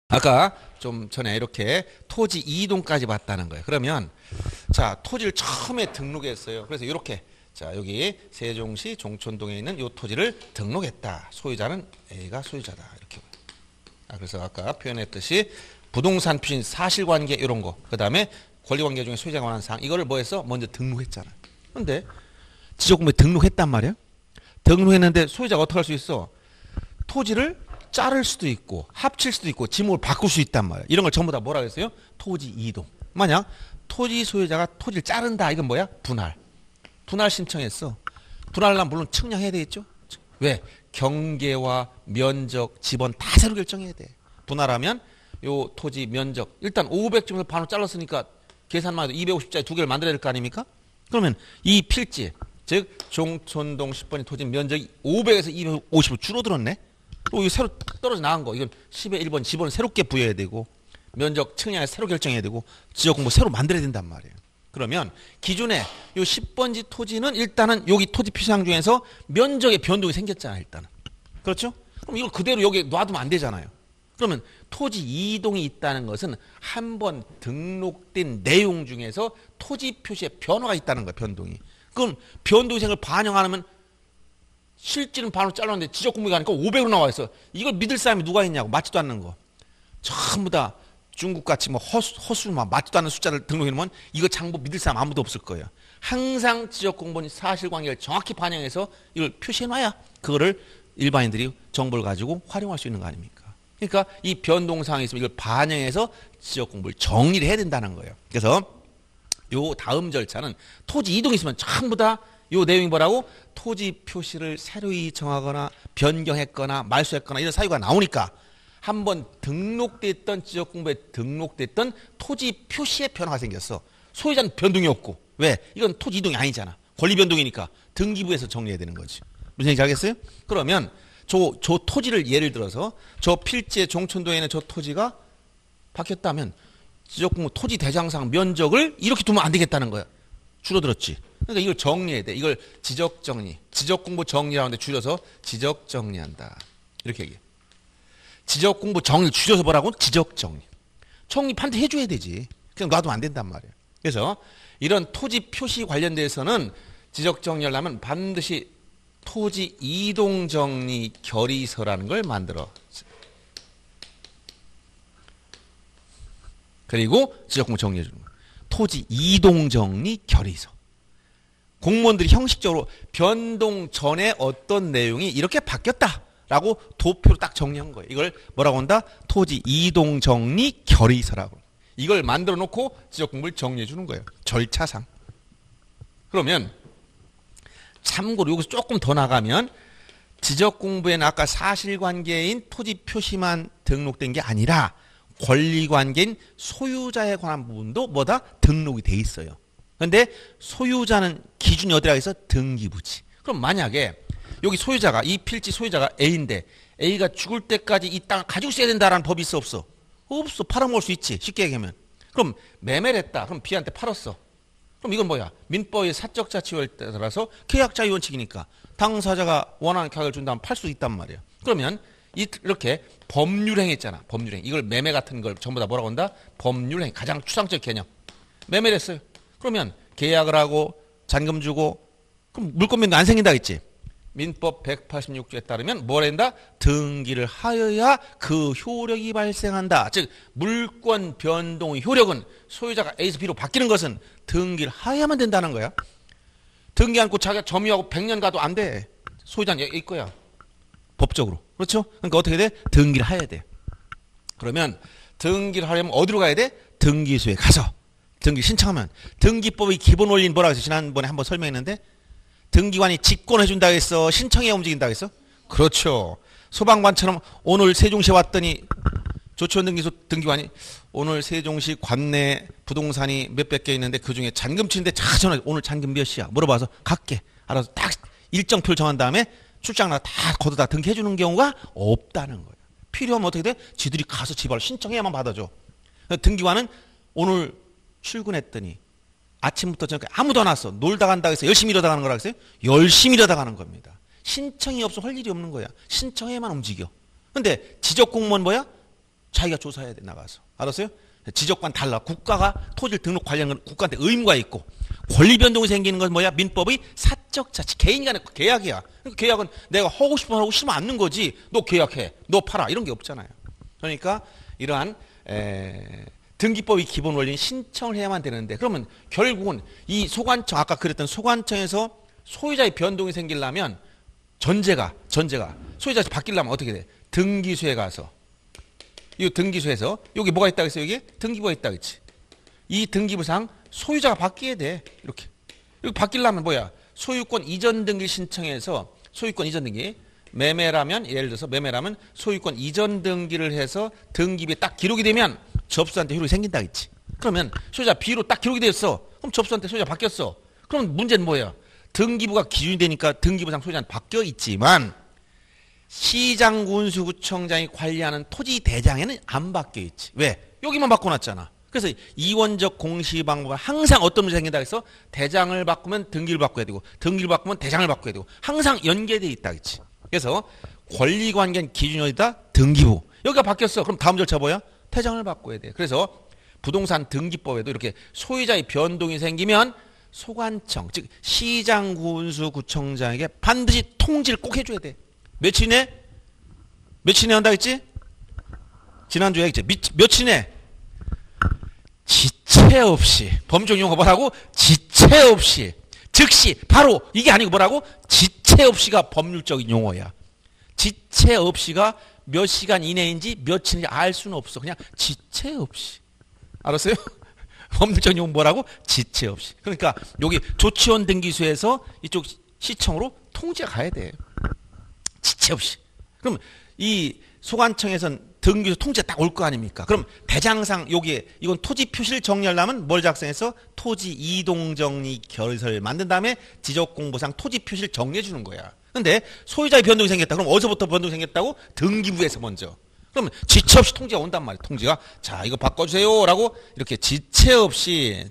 아까 좀 전에 이렇게 토지 이동까지 봤다는 거예요. 그러면 자, 토지를 처음에 등록했어요. 그래서 이렇게 자, 여기 세종시 종촌동에 있는 이 토지를 등록했다. 소유자는 A가 소유자다. 이렇게. 그래서 아까 표현했듯이 부동산 표시 사실관계 이런 거. 그다음에 권리관계 중에 소유자가 원하는 사항. 이거를 뭐 해서 먼저 등록했잖아. 근데 지적공부에 등록했단 말이야. 등록했는데 소유자가 어떻게 할 수 있어? 토지를 자를 수도 있고 합칠 수도 있고 지목을 바꿀 수 있단 말이야. 이런 걸 전부 다 뭐라 그랬어요? 토지 이동. 만약 토지 소유자가 토지를 자른다. 이건 뭐야? 분할. 분할 신청했어. 분할하려면 물론 측량해야 되겠죠? 왜? 경계와 면적, 지번 다 새로 결정해야 돼. 분할하면 요 토지 면적 일단 500점에서 반으로 잘랐으니까 계산만 해도 250짜리 두 개를 만들어야 될 거 아닙니까? 그러면 이 필지 즉 종촌동 10번의 토지 면적이 500에서 250으로 줄어들었네. 또 이거 새로 떨어져 나간 거. 이건 10의 1번 지번을 새롭게 부여해야 되고 면적 측량해서 새로 결정해야 되고 지역공부 새로 만들어야 된단 말이에요. 그러면 기존에 요 10번지 토지는 일단은 여기 토지 표시항 중에서 면적의 변동이 생겼잖아 일단은. 그렇죠? 그럼 이걸 그대로 여기 놔두면 안 되잖아요. 그러면 토지 이동이 있다는 것은 한번 등록된 내용 중에서 토지 표시에 변화가 있다는 거야. 변동이. 그럼 변동이 생을 반영 안 하면 실질은 반으로 잘랐는데 지적공부가 하니까 500으로 나와 있어. 이걸 믿을 사람이 누가 있냐고. 맞지도 않는 거. 전부 다 중국같이 뭐 허수 막 맞지도 않는 숫자를 등록해 놓으면 이거 장부 믿을 사람 아무도 없을 거예요. 항상 지적공부는 사실관계를 정확히 반영해서 이걸 표시해 놔야 그거를 일반인들이 정보를 가지고 활용할 수 있는 거 아닙니까? 그러니까 이 변동사항이 있으면 이걸 반영해서 지적공부를 정리를 해야 된다는 거예요. 그래서 요 다음 절차는 토지 이동이 있으면 전부 다 요 내용이 뭐라고? 토지 표시를 새로이 정하거나 변경했거나 말소했거나 이런 사유가 나오니까 한번 등록됐던 지적공부에 등록됐던 토지 표시에 변화가 생겼어. 소유자는 변동이 없고. 왜? 이건 토지 이동이 아니잖아. 권리 변동이니까 등기부에서 정리해야 되는 거지. 무슨 얘기인지 알겠어요? 그러면 저 토지를 예를 들어서 저 필지의 종촌동에 있는 저 토지가 바뀌었다면 지적공부 토지 대장상 면적을 이렇게 두면 안 되겠다는 거야. 줄어들었지. 그러니까 이걸 정리해야 돼. 이걸 지적정리. 지적공부 정리라고 하는데 줄여서 지적정리한다. 이렇게 얘기해. 지적공부 정리 줄여서 뭐라고? 지적정리. 정리 반드시 해줘야 되지. 그냥 놔두면 안 된단 말이에요. 그래서 이런 토지 표시 관련돼서는 지적정리를 하면 반드시 토지 이동정리 결의서라는 걸 만들어. 그리고 지적공부 정리해주는 거예요. 토지 이동정리 결의서. 공무원들이 형식적으로 변동 전에 어떤 내용이 이렇게 바뀌었다라고 도표로 딱 정리한 거예요. 이걸 뭐라고 한다? 토지 이동정리 결의서라고. 이걸 만들어 놓고 지적공부를 정리해 주는 거예요. 절차상. 그러면 참고로 여기서 조금 더 나가면 지적공부에는 아까 사실관계인 토지 표시만 등록된 게 아니라 권리관계인 소유자에 관한 부분도 뭐다? 등록이 돼 있어요. 그런데 소유자는 기준이 어디라 해서 등기부지. 그럼 만약에 여기 소유자가 이 필지 소유자가 A인데 A가 죽을 때까지 이 땅을 가지고 있어야 된다라는 법이 있어 없어? 없어. 팔아먹을 수 있지. 쉽게 얘기하면. 그럼 매매를 했다. 그럼 B한테 팔았어. 그럼 이건 뭐야? 민법의 사적자치에 따라서 계약자의 원칙이니까 당사자가 원하는 가격을 준다면 팔 수 있단 말이에요. 그러면 이렇게 법률행 했잖아. 법률행. 이걸 매매 같은 걸 전부 다 뭐라고 한다? 법률행. 가장 추상적 개념. 매매를 했어요. 그러면 계약을 하고 잔금 주고 그럼 물권면도 안 생긴다 했지. 민법 186조에 따르면 뭘 한다? 등기를 하여야 그 효력이 발생한다. 즉 물권 변동의 효력은 소유자가 A에서 B로 바뀌는 것은 등기를 하여야만 된다는 거야. 등기 않고 자기가 점유하고 100년 가도 안 돼. 소유자는 이 거야. 법적으로. 그렇죠? 그러니까 어떻게 돼? 등기를 해야 돼. 그러면 등기를 하려면 어디로 가야 돼? 등기소에 가서 등기 신청하면 등기법의 기본 원리는 뭐라고 해서 지난번에 한번 설명했는데 등기관이 직권해준다 했어? 신청해 움직인다 했어? 그렇죠. 소방관처럼 오늘 세종시에 왔더니 조치원등기소 등기관이 오늘 세종시 관내 부동산이 몇백 개 있는데 그중에 잔금 치는데 전화 오늘 잔금 몇이야? 물어봐서 갈게. 알아서 딱 일정표를 정한 다음에 출장 나가 다 걷어다 등기해주는 경우가 없다는 거예요. 필요하면 어떻게 돼? 지들이 가서 지발 신청해야만 받아줘. 등기관은 오늘 출근했더니 아침부터 저녁까지 아무도 안 왔어. 놀다 간다 해서 열심히 일하다 가는 거라 했어요? 열심히 일하다 가는 겁니다. 신청이 없으면 할 일이 없는 거야. 신청해야만 움직여. 근데 지적공무원 뭐야? 자기가 조사해야 돼, 나가서. 알았어요? 지적과는 달라. 국가가 토지를 등록 관리하는 건 국가한테 의무가 있고, 권리 변동이 생기는 건 뭐야? 민법의 사적 자치, 개인 간의 계약이야. 계약은 내가 하고 싶으면 하고 싫으면 않는 거지. 너 계약해, 너 팔아, 이런 게 없잖아요. 그러니까 이러한 등기법의 기본 원리는 신청을 해야만 되는데, 그러면 결국은 이 소관청, 아까 그랬던 소관청에서 소유자의 변동이 생기려면 전제가 소유자가 바뀌려면 어떻게 돼? 등기소에 가서, 이 등기소에서 여기 뭐가 있다고 했어요? 여기 등기부가 있다고 했지. 이 등기부상 소유자가 바뀌어야 돼. 이렇게 바뀌려면 뭐야? 소유권 이전 등기 신청해서, 소유권 이전 등기, 매매라면, 예를 들어서 매매라면 소유권 이전 등기를 해서 등기부에 딱 기록이 되면 접수한테 효력이 생긴다고 했지. 그러면 소유자 B로 딱 기록이 됐어. 그럼 접수한테 소유자 바뀌었어. 그럼 문제는 뭐예요? 등기부가 기준이 되니까 등기부상 소유자는 바뀌어 있지만 시장군수구청장이 관리하는 토지대장에는 안 바뀌어 있지. 왜? 여기만 바꿔놨잖아. 그래서 이원적 공시 방법은 항상 어떤 문제가 생긴다 해서 대장을 바꾸면 등기를 바꿔야 되고, 등기를 바꾸면 대장을 바꿔야 되고, 항상 연계되어 있다 했지. 그래서 권리관계는 기준이 어디다? 등기부. 여기가 바뀌었어. 그럼 다음 절차 뭐야? 대장을 바꿔야 돼. 그래서 부동산 등기법에도 이렇게 소유자의 변동이 생기면 소관청, 즉 시장군수구청장에게 반드시 통지를 꼭 해줘야 돼. 며칠 내 한다고 했지? 지난주에 했지. 며칠 내? 지체 없이. 법정 용어 뭐라고? 지체 없이. 즉시 바로. 이게 아니고 뭐라고? 지체 없이가 법률적인 용어야. 지체 없이가 몇 시간 이내인지 며칠인지 알 수는 없어. 그냥 지체 없이. 알았어요? 법률적인 용어 뭐라고? 지체 없이. 그러니까 여기 조치원 등기소에서 이쪽 시청으로 통지가 가야 돼. 지체 없이. 그럼 이 소관청에선 등기소 통지가 딱 올 거 아닙니까? 그럼 대장상 여기에 이건 토지 표시를 정리하려면 뭘 작성해서 토지 이동정리 결의서를 만든 다음에 지적공부상 토지 표시를 정리해 주는 거야. 근데 소유자의 변동이 생겼다. 그럼 어디서부터 변동이 생겼다고? 등기부에서 먼저. 그러면 지체 없이 통지가 온단 말이야. 통지가 자 이거 바꿔주세요 라고 이렇게 지체 없이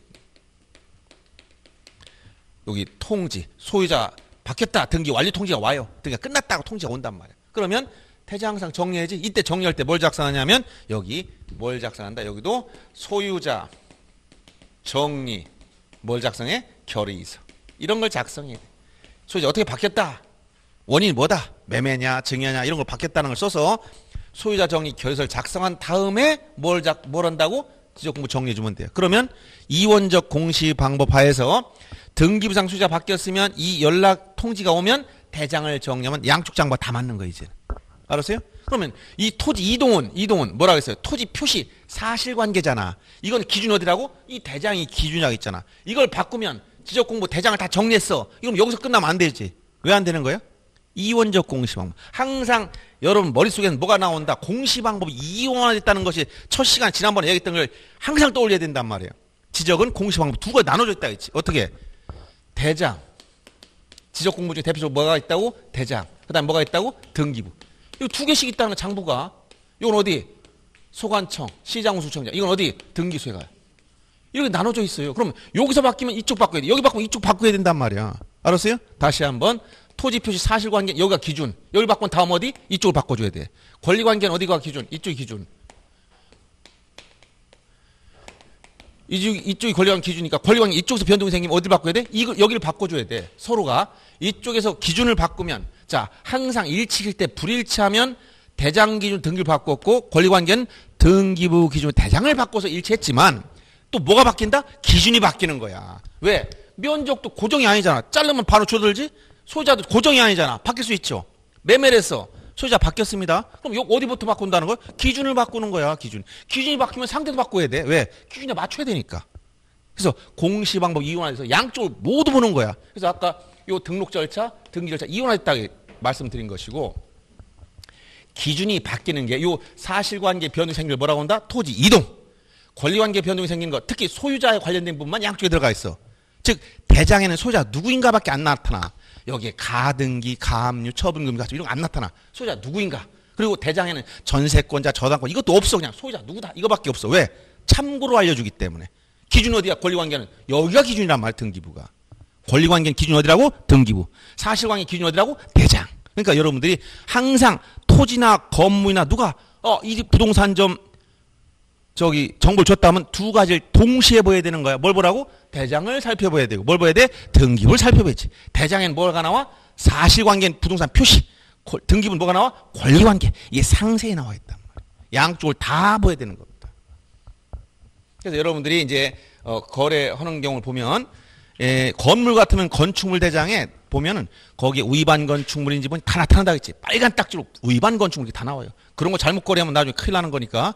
여기 통지 소유자 바뀌었다 등기 완료 통지가 와요. 등기가 끝났다고 통지가 온단 말이야. 그러면 대장상 정리해야지. 이때 정리할 때 뭘 작성하냐면 여기 뭘 작성한다. 여기도 소유자 정리 뭘 작성해? 결의서. 이런 걸 작성해야 돼. 소유자 어떻게 바뀌었다. 원인이 뭐다. 매매냐 증여냐 이런 걸 바뀌었다는 걸 써서 소유자 정리 결의서를 작성한 다음에 뭘 한다고? 지적공부 정리해주면 돼요. 그러면 이원적 공시 방법 하에서 등기부상 소유자 바뀌었으면 이 연락 통지가 오면 대장을 정리하면 양쪽 장부가 다 맞는 거예요. 이제. 알았어요? 그러면 이 토지 이동은 뭐라고 했어요? 토지 표시 사실관계잖아. 이건 기준이 어디라고? 이 대장이 기준이라고 있잖아. 이걸 바꾸면 지적공부 대장을 다 정리했어. 이건 여기서 끝나면 안 되지. 왜 안 되는 거예요? 이원적 공시방법. 항상 여러분 머릿속에는 뭐가 나온다? 공시방법이 이원화됐다는 것이 첫 시간 지난번에 얘기했던 걸 항상 떠올려야 된단 말이에요. 지적은 공시방법 두 가지 나눠져 있다 했지. 어떻게? 대장. 지적공부 중에 대표적으로 뭐가 있다고? 대장. 그 다음에 뭐가 있다고? 등기부. 이거 두 개씩 있다는 거 장부가. 이건 어디? 소관청, 시장군수청장. 이건 어디? 등기소에 가요. 이렇게 나눠져 있어요. 그럼 여기서 바뀌면 이쪽 바꿔야 돼. 여기 바꾸면 이쪽 바꿔야 된단 말이야. 알았어요? 다시 한번. 토지 표시 사실관계 여기가 기준. 여기 바꾸면 다음 어디? 이쪽을 바꿔줘야 돼. 권리관계는 어디가 기준? 이쪽이 기준. 이쪽이 권리관계 기준이니까 권리관계 이쪽에서 변동이 생기면 어디를 바꿔야 돼? 여기를 바꿔줘야 돼. 서로가. 이쪽에서 기준을 바꾸면 자 항상 일치일 때 불일치하면 대장 기준 등기를 바꿨고 권리관계는 등기부 기준 대장을 바꿔서 일치했지만 또 뭐가 바뀐다? 기준이 바뀌는 거야. 왜? 면적도 고정이 아니잖아. 자르면 바로 줄어들지? 소유자도 고정이 아니잖아. 바뀔 수 있죠. 매매를 했어. 소유자 바뀌었습니다. 그럼 여기 어디부터 바꾼다는 거야? 기준을 바꾸는 거야. 기준이 바뀌면 상대도 바꿔야 돼. 왜? 기준에 맞춰야 되니까. 그래서 공시방법 이원화돼서 양쪽을 모두 보는 거야. 그래서 아까 요 등록 절차, 등기 절차 이원화됐다고 말씀드린 것이고 기준이 바뀌는 게 요 사실관계 변동이 생기는 걸 뭐라고 한다? 토지 이동. 권리관계 변동이 생기는 것, 특히 소유자에 관련된 부분만 양쪽에 들어가 있어. 즉 대장에는 소유자 누구인가밖에 안 나타나. 여기에 가등기, 가압류, 처분금 가처분 이런 거 안 나타나. 소유자 누구인가. 그리고 대장에는 전세권자, 저당권 이것도 없어. 그냥 소유자 누구다 이거밖에 없어. 왜? 참고로 알려주기 때문에. 기준 어디야? 권리관계는 여기가 기준이란 말이야. 등기부가. 권리관계는 기준 어디라고? 등기부. 사실관계 기준 어디라고? 대장. 그러니까 여러분들이 항상 토지나 건물이나 누가 이 부동산점 저기 정보를 줬다면 두 가지를 동시에 보여야 되는 거야. 뭘 보라고? 대장을 살펴봐야 되고 뭘 봐야 돼? 등기부를 살펴봐야지. 대장에는 뭐가 나와? 사실관계는 부동산 표시. 등기부는 뭐가 나와? 권리관계. 이게 상세히 나와 있단 말이야. 양쪽을 다 보여야 되는 겁니다. 그래서 여러분들이 이제 거래하는 경우를 보면 건물 같으면 건축물 대장에 보면은 거기에 위반 건축물인지 다 나타난다 했지. 빨간 딱지로 위반 건축물이 다 나와요. 그런 거 잘못 거래하면 나중에 큰일 나는 거니까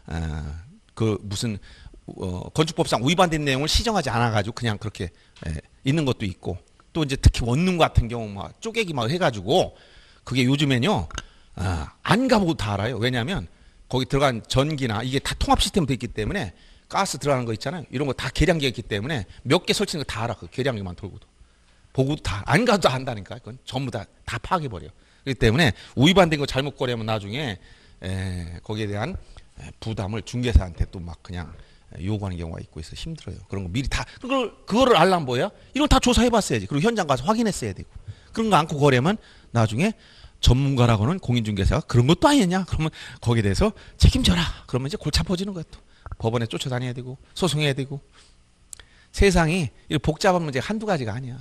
그 무슨 건축법상 위반된 내용을 시정하지 않아가지고 그냥 그렇게 있는 것도 있고 또 이제 특히 원룸 같은 경우 막 쪼개기 막 해가지고 그게 요즘엔요 안 가보고 다 알아요. 왜냐하면 거기 들어간 전기나 이게 다 통합 시스템으로 돼 있기 때문에 가스 들어가는 거 있잖아요. 이런 거 다 계량기가 있기 때문에 몇 개 설치는 거 다 알아. 그 계량기만 돌고도 보고도 다 안 가도 안다니까. 그건 전부 다 파괴버려. 그렇기 때문에 위반된 거 잘못 거래하면 나중에 거기에 대한 부담을 중개사한테 또 막 그냥 요구하는 경우가 있고 있어 힘들어요. 그런 거 미리 다 그거를 알려면 뭐야? 이런 거 다 조사해봤어야지. 그리고 현장 가서 확인했어야 되고 그런 거 않고 거래하면 나중에 전문가라고는 공인중개사가 그런 것도 아니냐? 그러면 거기에 대해서 책임져라. 그러면 이제 골치 아파지는 거야 또. 법원에 쫓아다녀야 되고 소송해야 되고 세상이 복잡한 문제가 한두 가지가 아니야.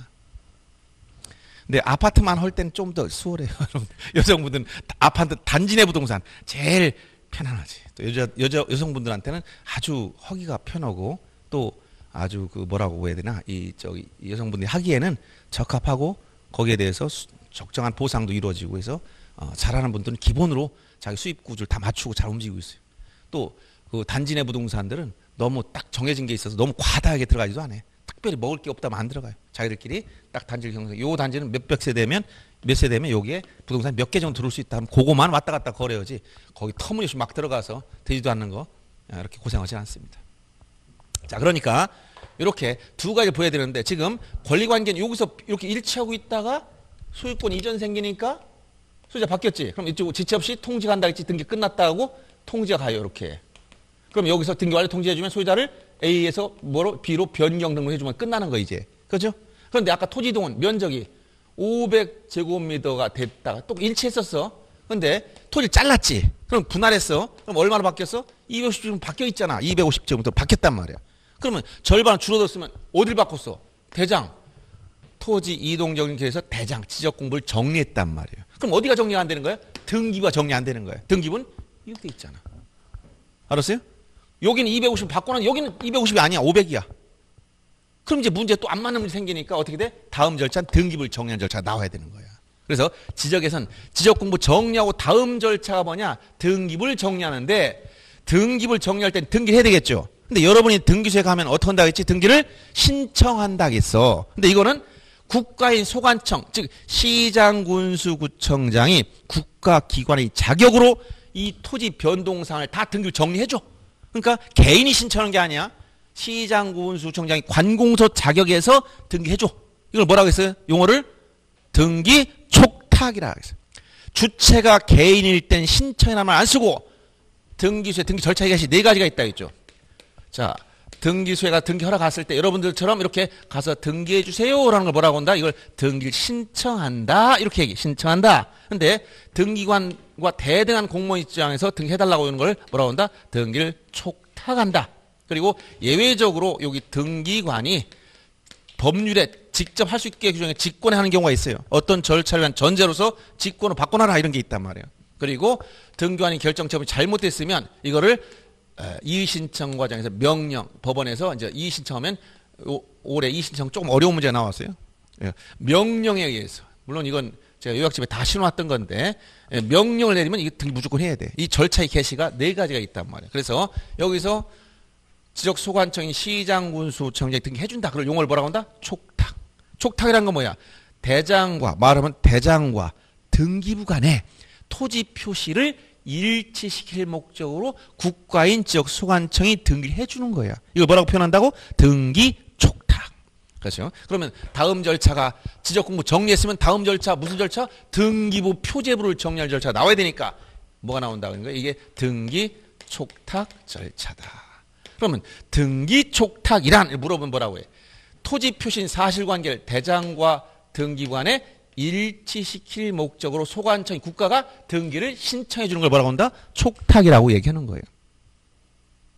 근데 아파트만 할 때는 좀 더 수월해요. 여성분들은 아파트 단지 내 부동산 제일 편안하지. 또 여성분들한테는 아주 하기가 편하고 또 아주 그 뭐라고 해야 되나 이 여성분들이 하기에는 적합하고 거기에 대해서 적정한 보상도 이루어지고 해서 잘하는 분들은 기본으로 자기 수입 구조를 다 맞추고 잘 움직이고 있어요. 또 그 단지 내 부동산들은 너무 딱 정해진 게 있어서 너무 과다하게 들어가지도 않아요. 특별히 먹을 게 없다면 안 들어가요. 자기들끼리 딱 단지를 형성. 요 단지는 몇백 세대면 몇 세대면 여기에 부동산 몇 개 정도 들어올 수 있다 하면 그거만 왔다 갔다 거래하지. 거기 터무니없이 막 들어가서 되지도 않는 거 이렇게 고생하지 않습니다. 자, 그러니까 이렇게 두 가지 보여야 되는데 지금 권리관계는 여기서 이렇게 일치하고 있다가 소유권 이전 생기니까 소유자 바뀌었지. 그럼 이쪽 지체 없이 통지 간다 했지. 등기 끝났다 하고 통지가 가요. 이렇게. 그럼 여기서 등기 완료 통지해주면 소유자를 A에서 B로 변경 등록해주면 끝나는 거 이제. 그렇죠? 그런데 아까 토지동은 면적이 500제곱미터가 됐다가 또 일치했었어. 그런데 토지를 잘랐지. 그럼 분할했어. 그럼 얼마나 바뀌었어? 250제곱 바뀌어 있잖아. 250제곱미터 바뀌었단 말이야. 그러면 절반 줄어들었으면 어딜 바꿨어? 대장. 토지 이동정리에서 대장 지적 공부를 정리했단 말이에요. 그럼 어디가 정리가 안 되는 거야? 등기부가 정리 안 되는 거야. 등기부는 이렇게 있잖아. 알았어요? 여기는 250 바꿔놨는데 여기는 250이 아니야. 500이야. 그럼 이제 문제 또 안 맞는 문제 생기니까 어떻게 돼? 다음 절차는 등기부를 정리한 절차가 나와야 되는 거야. 그래서 지적에선 지적 공부 정리하고 다음 절차가 뭐냐? 등기부를 정리하는데 등기부를 정리할 땐 등기를 해야 되겠죠. 근데 여러분이 등기소에 가면 어떻게 한다고 했지? 등기를 신청한다고 했어. 근데 이거는 국가인 소관청, 즉 시장군수구청장이 국가기관의 자격으로 이 토지 변동사항을 다 등기를 정리해줘. 그러니까 개인이 신청하는 게 아니야. 시장군수청장이 관공서 자격에서 등기해줘. 이걸 뭐라고 했어요? 용어를 등기 촉탁이라고 했어요. 주체가 개인일 땐 신청이라는 말 안 쓰고 등기소에 등기 절차 이것이 네 가지가 있다 했죠. 자, 등기소에가 등기 허락 갔을 때 여러분들처럼 이렇게 가서 등기해 주세요라는 걸 뭐라고 한다? 이걸 등기를 신청한다. 이렇게 얘기. 신청한다. 근데 등기관과 대등한 공무원 입장에서 등기해달라고 하는 걸 뭐라고 한다? 등기를 촉탁한다. 그리고 예외적으로 여기 등기관이 법률에 직접 할 수 있게 규정해 직권에 하는 경우가 있어요. 어떤 절차를 위한 전제로서 직권을 바꿔놔라 이런 게 있단 말이에요. 그리고 등기관이 결정 처분이 잘못됐으면 이거를 이의신청 과정에서 명령, 법원에서 이제 이의신청하면 올해 이의신청 조금 어려운 문제가 나왔어요. 명령에 의해서. 물론 이건 제가 요약집에 다 신어왔던 건데 명령을 내리면 이게 등기 무조건 해야 돼. 이 절차의 개시가 네 가지가 있단 말이에요. 그래서 여기서 지적소관청인 시장군수청장이 등기해준다. 그걸 용어를 뭐라고 한다? 촉탁. 촉탁이란 건 뭐야? 대장과 말하면 대장과 등기부 간에 토지 표시를 일치시킬 목적으로 국가인 지역소관청이 등기를 해주는 거야. 이걸 뭐라고 표현한다고? 등기 촉탁. 그렇죠? 그러면 다음 절차가 지적공부 정리했으면 다음 절차 무슨 절차? 등기부 표제부를 정리할 절차가 나와야 되니까 뭐가 나온다는 거야? 이게 등기 촉탁 절차다. 그러면 등기 촉탁이란 물어보면 뭐라고 해? 토지 표시인 사실관계를 대장과 등기부 간에 일치시킬 목적으로 소관청이 국가가 등기를 신청해 주는 걸 뭐라고 한다? 촉탁이라고 얘기하는 거예요.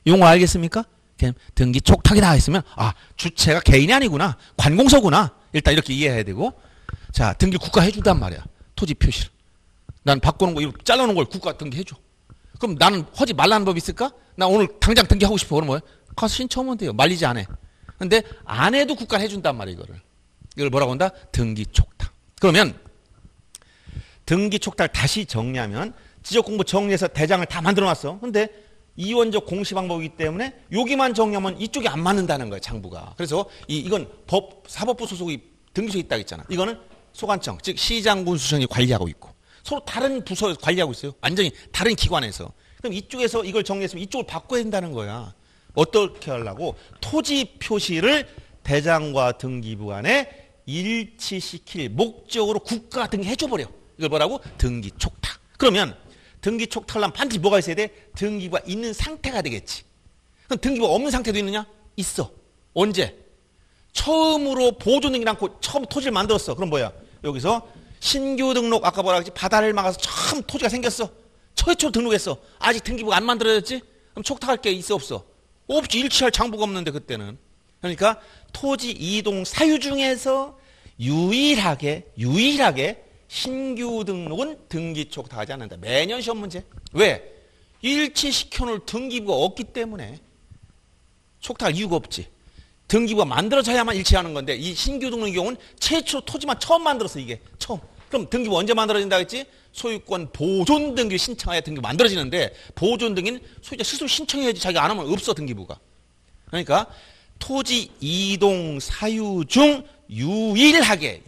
용어 알겠습니까? 등기 촉탁이다 했으면 아 주체가 개인이 아니구나. 관공서구나. 일단 이렇게 이해해야 되고 자 등기 국가 해준단 말이야. 토지 표시를. 난 바꾸는 거 이거 잘라놓은 걸 국가 등기해줘. 그럼 나는 하지 말라는 법 있을까? 나 오늘 당장 등기하고 싶어. 그럼 뭐야? 가서 신청하면 돼요. 말리지 않아. 근데 안 해도 국가는 해준단 말이야 이거를. 이걸 뭐라고 한다? 등기 촉탁. 그러면 등기 촉탁을 다시 정리하면 지적공부 정리해서 대장을 다 만들어놨어. 근데 이원적 공시 방법이기 때문에 여기만 정리하면 이쪽이 안 맞는다는 거야 장부가. 그래서 이건 사법부 소속이 등기소에 있다고 했잖아. 이거는 소관청 즉 시장군수청이 관리하고 있고 서로 다른 부서에서 관리하고 있어요. 완전히 다른 기관에서. 그럼 이쪽에서 이걸 정리했으면 이쪽을 바꿔야 된다는 거야. 어떻게 하려고? 토지 표시를 대장과 등기부 간에 일치시킬 목적으로 국가가 등기해줘버려. 이걸 뭐라고? 등기 촉탁. 그러면 등기 촉탁하려면 반드시 뭐가 있어야 돼? 등기부가 있는 상태가 되겠지. 그럼 등기부가 없는 상태도 있느냐? 있어. 언제? 처음으로 보존 등기 않고 처음 토지를 만들었어. 그럼 뭐야? 여기서 신규 등록 아까 뭐라 그랬지? 바다를 막아서 처음 토지가 생겼어. 최초로 등록했어. 아직 등기부가 안 만들어졌지? 그럼 촉탁할 게 있어 없어? 없지. 일치할 장부가 없는데 그때는. 그러니까 토지 이동 사유 중에서 유일하게 신규 등록은 등기 촉탁하지 않는다. 매년 시험 문제. 왜? 일치시켜놓을 등기부가 없기 때문에 촉탁할 이유가 없지. 등기부가 만들어져야만 일치하는 건데 이 신규 등록의 경우는 최초 토지만 처음 만들었어. 이게 처음. 그럼 등기부 언제 만들어진다 했지? 소유권 보존 등기를 신청해야 등기부 만들어지는데 보존 등기는 소유자 스스로 신청해야지. 자기가 안 하면 없어 등기부가. 그러니까 토지 이동 사유 중 유일하게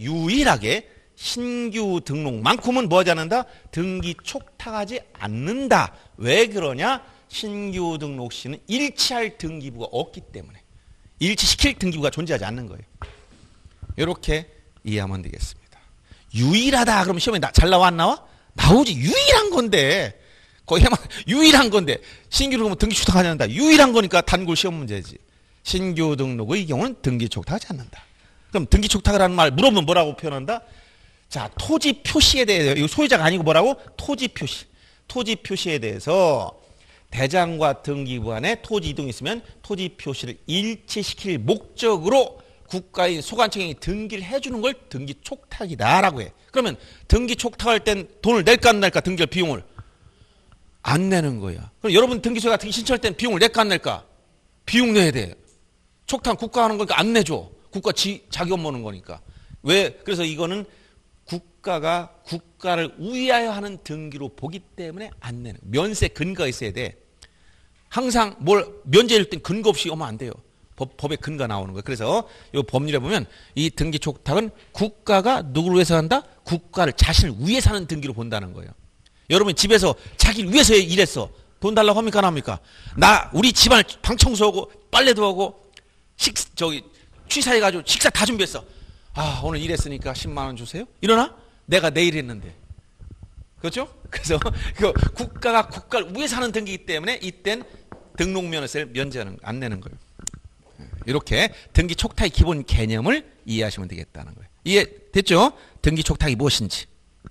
신규 등록만큼은 뭐 하지 않는다? 등기 촉탁하지 않는다. 왜 그러냐? 신규 등록 시는 일치할 등기부가 없기 때문에. 일치시킬 등기부가 존재하지 않는 거예요. 이렇게 이해하면 되겠습니다. 유일하다 그러면 시험에 잘 나와 안 나와? 나오지. 유일한 건데. 거의 유일한 건데. 신규 등록은 등기 촉탁하지 않는다. 유일한 거니까 단골 시험 문제지. 신규 등록의 경우는 등기 촉탁하지 않는다. 그럼 등기 촉탁을 하는 말 물어보면 뭐라고 표현한다? 자, 토지 표시에 대해서, 이거 소유자가 아니고 뭐라고? 토지 표시. 토지 표시에 대해서 대장과 등기부 안에 토지 이동이 있으면 토지 표시를 일치시킬 목적으로 국가의 소관청이 등기를 해주는 걸 등기 촉탁이다라고 해. 그러면 등기 촉탁할 땐 돈을 낼까 안 낼까? 등기할 비용을 안 내는 거야. 그럼 여러분 등기소 같은 거 신청할 땐 비용을 낼까 안 낼까? 비용 내야 돼. 촉탁 국가 하는 거니까 안 내줘. 국가 자기 업무는 거니까. 왜? 그래서 이거는 국가가 국가를 우위하여 하는 등기로 보기 때문에 안 내는. 면세 근거가 있어야 돼. 항상 면제일 땐 근거 없이 오면 안 돼요. 법에 근거 나오는 거예요. 그래서 이 법률에 보면 이 등기 촉탁은 국가가 누구를 위해서 한다? 국가를 자신을 위해서 하는 등기로 본다는 거예요. 여러분 집에서 자기를 위해서 일했어. 돈 달라고 합니까? 안 합니까? 우리 집안 방 청소하고 빨래도 하고 취사해가지고 식사 다 준비했어. 아, 오늘 일했으니까 10만 원 주세요. 일어나? 내가 내일 했는데. 그렇죠? 그래서 국가가 국가를 위해서 하는 등기이기 때문에 이땐 등록면허세를 면제하는 안 내는 거예요. 이렇게 등기 촉탁의 기본 개념을 이해하시면 되겠다는 거예요. 이해됐죠? 등기 촉탁이 무엇인지.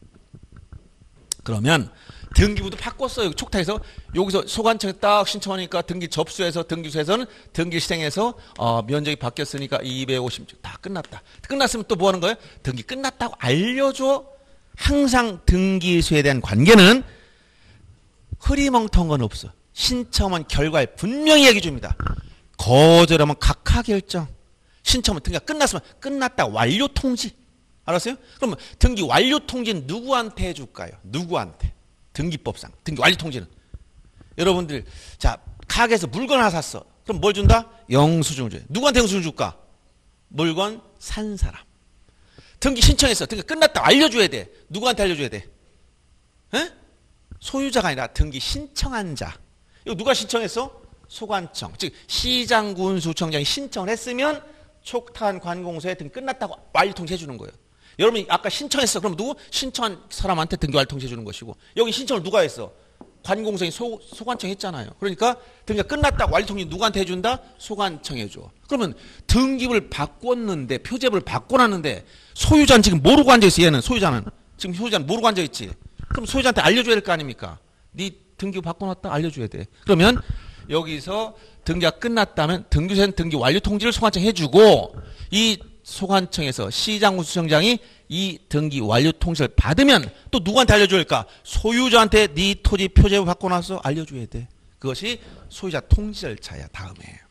그러면 등기부도 바꿨어요. 촉탁에서 여기서 소관청에 딱 신청하니까 등기 접수해서 등기소에서는 등기 실행해서 면적이 바뀌었으니까 250조 다 끝났다. 끝났으면 또 뭐 하는 거예요? 등기 끝났다고 알려줘. 항상 등기소에 대한 관계는 흐리멍텅한 건 없어. 신청한 결과를 분명히 얘기해 줍니다. 거절하면 각하 결정. 신청하면 등기가 끝났으면 끝났다 완료 통지. 알았어요? 그러면 등기 완료 통지는 누구한테 해줄까요? 누구한테? 등기법상 등기 완료 통지는 여러분들 자 가게에서 물건 하나 샀어. 그럼 뭘 준다? 영수증을 줘요. 누구한테 영수증 줄까? 물건 산 사람. 등기 신청했어. 등기 끝났다 알려줘야 돼. 누구한테 알려줘야 돼? 에? 소유자가 아니라 등기 신청한 자. 이거 누가 신청했어? 소관청 즉 시장군수청장이 신청을 했으면 촉탁한 관공서에 등기 끝났다고 완료 통지해 주는 거예요. 여러분이 아까 신청했어. 그럼 누구? 신청한 사람한테 등기 완료 통지해 주는 것이고 여기 신청을 누가 했어? 관공서인 소관청 했잖아요. 그러니까 등기가 끝났다고 완료 통지 누구한테 해준다? 소관청 해줘. 그러면 등기부를 바꿨는데 표제부를 바꿔놨는데 소유자는 지금 모르고 앉아있어. 얘는 소유자는 지금 소유자는 모르고 앉아있지. 그럼 소유자한테 알려줘야 될 거 아닙니까? 네 등기부 바꿔놨다 알려줘야 돼. 그러면 여기서 등기가 끝났다면 등기소엔 등기 완료 통지를 소관청 해주고 이 소관청에서 시장군 수청장이 이 등기 완료 통지를 받으면 또 누구한테 알려줄까? 소유자한테 네 토지 표제부 받고 나서 알려줘야 돼. 그것이 소유자 통지 절차야. 다음에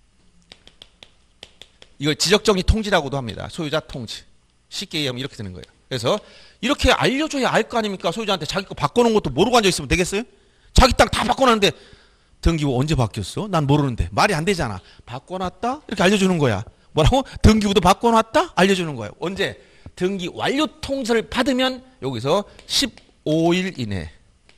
이걸 지적정리 통지라고도 합니다. 소유자 통지. 쉽게 얘기하면 이렇게 되는 거예요. 그래서 이렇게 알려줘야 알 거 아닙니까? 소유자한테 자기 거 바꿔놓은 것도 모르고 앉아있으면 되겠어요? 자기 땅 다 바꿔놨는데 등기부 언제 바뀌었어? 난 모르는데. 말이 안 되잖아. 바꿔놨다? 이렇게 알려주는 거야. 뭐라고? 등기부도 바꿔놨다? 알려주는 거예요. 언제? 등기 완료 통지를 받으면 여기서 15일 이내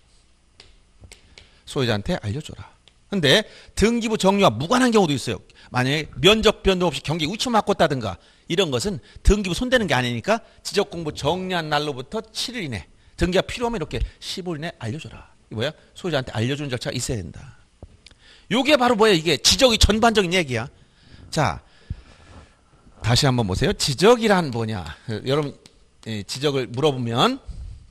소유자한테 알려줘라. 근데 등기부 정리와 무관한 경우도 있어요. 만약에 면적 변동 없이 경기 위치 바꿨다든가 이런 것은 등기부 손대는 게 아니니까 지적공부 정리한 날로부터 7일 이내 등기가 필요하면 이렇게 15일 이내 알려줘라. 이게 뭐야? 소유자한테 알려주는 절차가 있어야 된다. 요게 바로 뭐야? 이게 지적의 전반적인 얘기야. 자, 다시 한번 보세요. 지적이란 뭐냐? 여러분 지적을 물어보면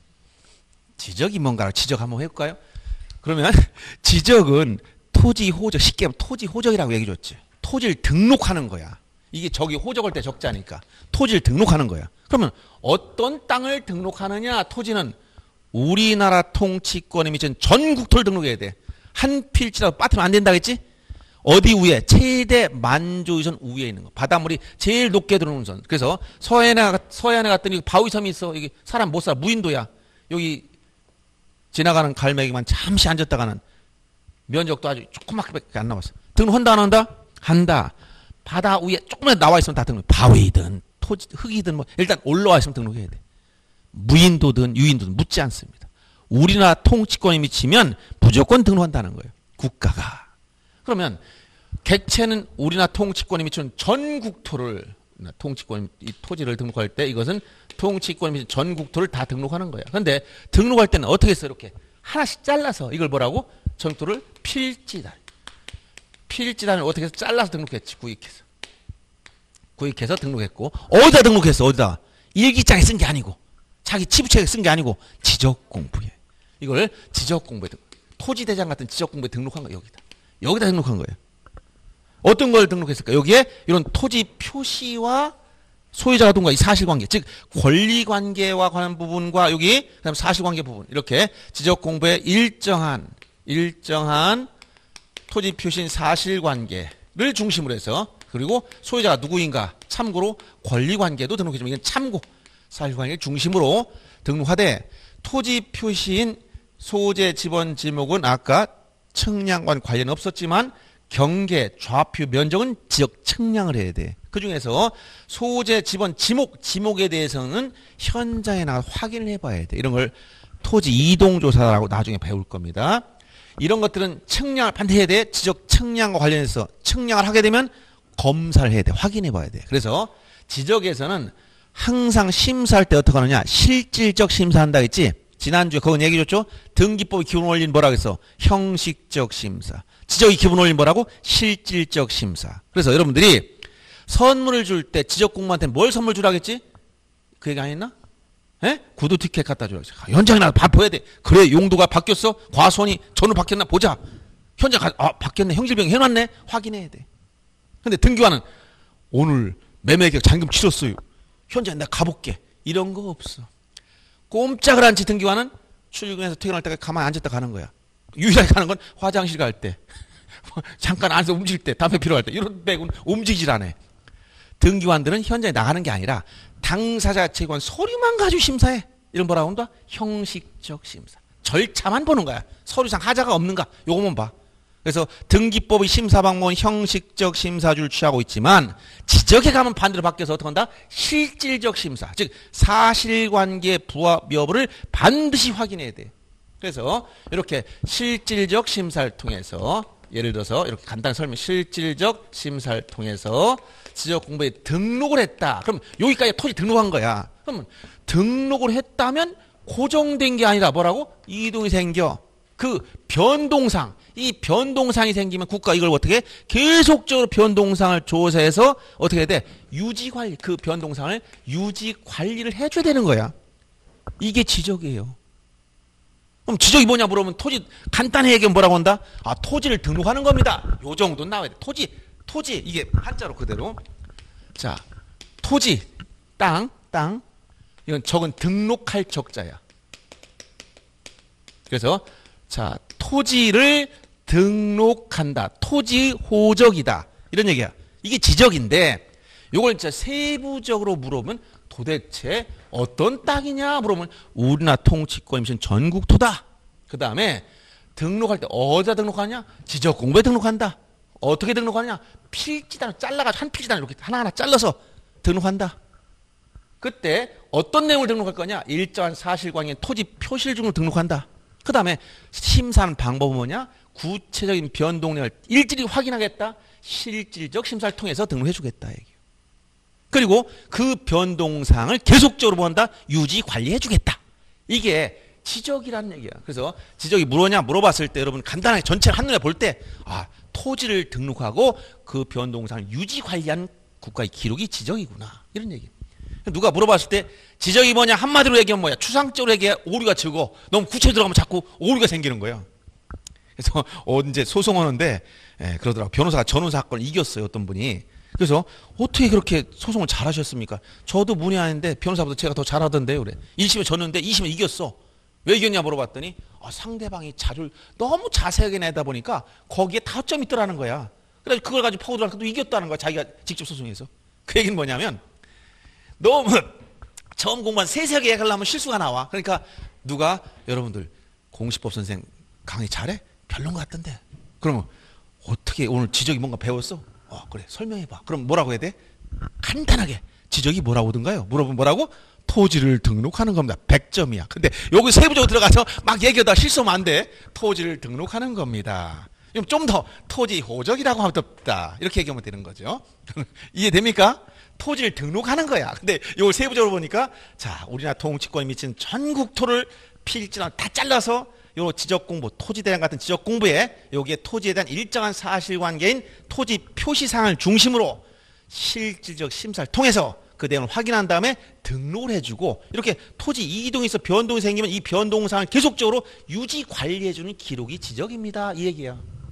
지적이 뭔가를 지적 한번 해볼까요? 그러면 지적은 토지 호적, 쉽게 하면 토지 호적이라고 얘기해 줬지. 토지를 등록하는 거야. 이게 저기 호적할 때 적자니까 토지를 등록하는 거야. 그러면 어떤 땅을 등록하느냐? 토지는 우리나라 통치권에 미친 전국토를 등록해야 돼. 한 필지라도 빠뜨리면 안 된다겠지? 어디 위에? 최대 만조위선 위에 있는 거. 바닷물이 제일 높게 들어오는 선. 그래서 서해안에 갔더니 바위섬이 있어. 여기 사람 못 살아. 무인도야. 여기 지나가는 갈매기만 잠시 앉았다가는 면적도 아주 조그맣게 안 나왔어. 등록한다 안 한다? 한다. 바다 위에 조금만 나와 있으면 다 등록. 바위든 토지 흙이든 뭐 일단 올라와 있으면 등록해야 돼. 무인도든 유인도든 묻지 않습니다. 우리나라 통치권에 미치면 무조건 등록한다는 거예요. 국가가. 그러면 객체는 우리나라 통치권에 미치는 전국토를 통치권 이 토지를 등록할 때 이것은 통치권에 미치는 전국토를 다 등록하는 거야. 그런데 등록할 때는 어떻게 했어? 이렇게 하나씩 잘라서 이걸 뭐라고? 전국토를 필지단. 필지단을 어떻게 해서 잘라서 등록했지? 구익해서. 구익해서 등록했고 어디다 등록했어? 어디다? 일기장에 쓴 게 아니고 자기 치부책에 쓴 게 아니고 지적공부에. 이걸 지적공부에 토지대장 같은 지적공부에 등록한 거야. 여기다 등록한 거예요. 어떤 걸 등록했을까? 여기에 이런 토지 표시와 소유자가 동과 이 사실관계, 즉 권리관계와 관한 부분과 여기 그다음 사실관계 부분 이렇게 지적공부에 일정한 토지 표시인 사실관계를 중심으로 해서 그리고 소유자가 누구인가 참고로 권리관계도 등록해주면 이건 참고 사실관계를 중심으로 등록하되 토지 표시인 소재 지번 지목은 아까 측량과는 관련 없었지만 경계, 좌표, 면적은 지역 측량을 해야 돼. 그 중에서 소재, 지번, 지목에 대해서는 현장에 나가 확인을 해봐야 돼. 이런 걸 토지 이동조사라고 나중에 배울 겁니다. 이런 것들은 측량을 반드시 해야 돼. 지적 측량과 관련해서 측량을 하게 되면 검사를 해야 돼. 확인해봐야 돼. 그래서 지적에서는 항상 심사할 때 어떻게 하느냐. 실질적 심사한다 했지. 지난주에 그건 얘기해줬죠. 등기법의 기본 원리는 뭐라고 했어? 형식적 심사. 지적의 기본 원리는 뭐라고? 실질적 심사. 그래서 여러분들이 선물을 줄 때 지적공무한테 뭘 선물 주라겠지? 그 얘기 안 했나? 에? 구두 티켓 갖다 주라겠지. 현장에 나가 보여야 돼. 그래 용도가 바뀌었어? 과수원이 전후 바뀌었나? 보자. 현장 바뀌었네. 형질병 해놨네. 확인해야 돼. 근데 등기관은 오늘 매매계약 잔금 치렀어요. 현장에 내가 가볼게. 이런 거 없어. 꼼짝을 안 치 등기관은 출근해서 퇴근할 때까지 가만히 앉았다 가는 거야. 유일하게 가는 건 화장실 갈 때. 잠깐 앉아서 움직일 때, 담배 필요할 때. 이런 빼고는 움직이질 않아. 등기관들은 현장에 나가는 게 아니라 당사자 채권 서류만 가지고 심사해. 이런 뭐라고 한다? 형식적 심사. 절차만 보는 거야. 서류상 하자가 없는가? 요거만 봐. 그래서 등기법의 심사 방법은 형식적 심사주를 취하고 있지만 지적에 가면 반대로 바뀌어서 어떻게 한다? 실질적 심사. 즉 사실관계 부합 여부를 반드시 확인해야 돼. 그래서 이렇게 실질적 심사를 통해서 예를 들어서 이렇게 간단히 설명 실질적 심사를 통해서 지적공부에 등록을 했다. 그럼 여기까지 토지 등록한 거야. 그러면 등록을 했다면 고정된 게 아니라 뭐라고? 이동이 생겨. 그 변동상, 이 변동상이 생기면 국가 이걸 어떻게 계속적으로 변동상을 조사해서 어떻게 해야 돼? 유지관리, 그 변동상을 유지관리를 해줘야 되는 거야. 이게 지적이에요. 그럼 지적이 뭐냐 물어보면 토지 간단히 얘기하면 뭐라고 한다? 아, 토지를 등록하는 겁니다. 요 정도는 나와야 돼. 토지 이게 한자로 그대로. 자, 토지, 땅. 이건 적은 등록할 적자야. 그래서 자, 토지를 등록한다. 토지 호적이다. 이런 얘기야. 이게 지적인데 이걸 진짜 세부적으로 물어보면 도대체 어떤 땅이냐 물어보면 우리나라 통치권이 무슨 전국토다. 그 다음에 등록할 때 어디다 등록하냐? 지적공부에 등록한다. 어떻게 등록하냐? 필지단을 잘라가지고 한 필지단을 이렇게 하나하나 잘라서 등록한다. 그때 어떤 내용을 등록할 거냐? 일정한 사실관계인 토지 표시를 중으로 등록한다. 그 다음에 심사하는 방법은 뭐냐? 구체적인 변동 내용을 일일이 확인하겠다. 실질적 심사를 통해서 등록해 주겠다. 얘기예요. 그리고 그 변동사항을 계속적으로 뭐한다? 유지 관리해 주겠다. 이게 지적이라는 얘기야. 그래서 지적이 뭐냐 물어봤을 때 여러분 간단하게 전체를 한눈에 볼 때 토지를 등록하고 그 변동사항을 유지 관리하는 국가의 기록이 지적이구나. 이런 얘기예요. 누가 물어봤을 때 지적이 뭐냐 한마디로 얘기하면 뭐야? 추상적으로 얘기해 오류가 적어. 너무 구체적으로 들어가면 자꾸 오류가 생기는 거예요. 그래서 언제 소송하는데 그러더라고. 변호사가 전후 사건을 이겼어요. 어떤 분이. 그래서 어떻게 그렇게 소송을 잘하셨습니까? 저도 문의하는데 변호사보다 제가 더 잘하던데요. 그래. 1심에 졌는데 2심에 이겼어. 왜 이겼냐 물어봤더니 상대방이 자료를 너무 자세하게 내다 보니까 거기에 타점이 있더라는 거야. 그래서 그걸 가지고 파고들어서 또 이겼다는 거야. 자기가 직접 소송해서. 그 얘기는 뭐냐면 너무 처음 공부한 세세하게 얘기하려면 실수가 나와. 그러니까 누가 여러분들 공시법 선생 강의 잘해? 별론 것 같던데. 그러면 어떻게 오늘 지적이 뭔가 배웠어? 그래 설명해봐. 그럼 뭐라고 해야 돼? 간단하게 지적이 뭐라고 하던가요? 물어보면 뭐라고? 토지를 등록하는 겁니다. 100점이야. 근데 여기 세부적으로 들어가서 막 얘기하다가 실수하면 안 돼. 토지를 등록하는 겁니다. 좀 더 토지 호적이라고 하면 덥다. 이렇게 얘기하면 되는 거죠. 이해됩니까? 토지를 등록하는 거야. 근데 이걸 세부적으로 보니까 자, 우리나라 통치권이 미친 전국토를 필지나 다 잘라서 요 지적공부, 토지대장 같은 지적공부에 여기에 토지에 대한 일정한 사실관계인 토지 표시사항을 중심으로 실질적 심사를 통해서 그 내용을 확인한 다음에 등록을 해주고 이렇게 토지 이동에서 변동이 생기면 이 변동사항을 계속적으로 유지 관리해주는 기록이 지적입니다. 이 얘기야.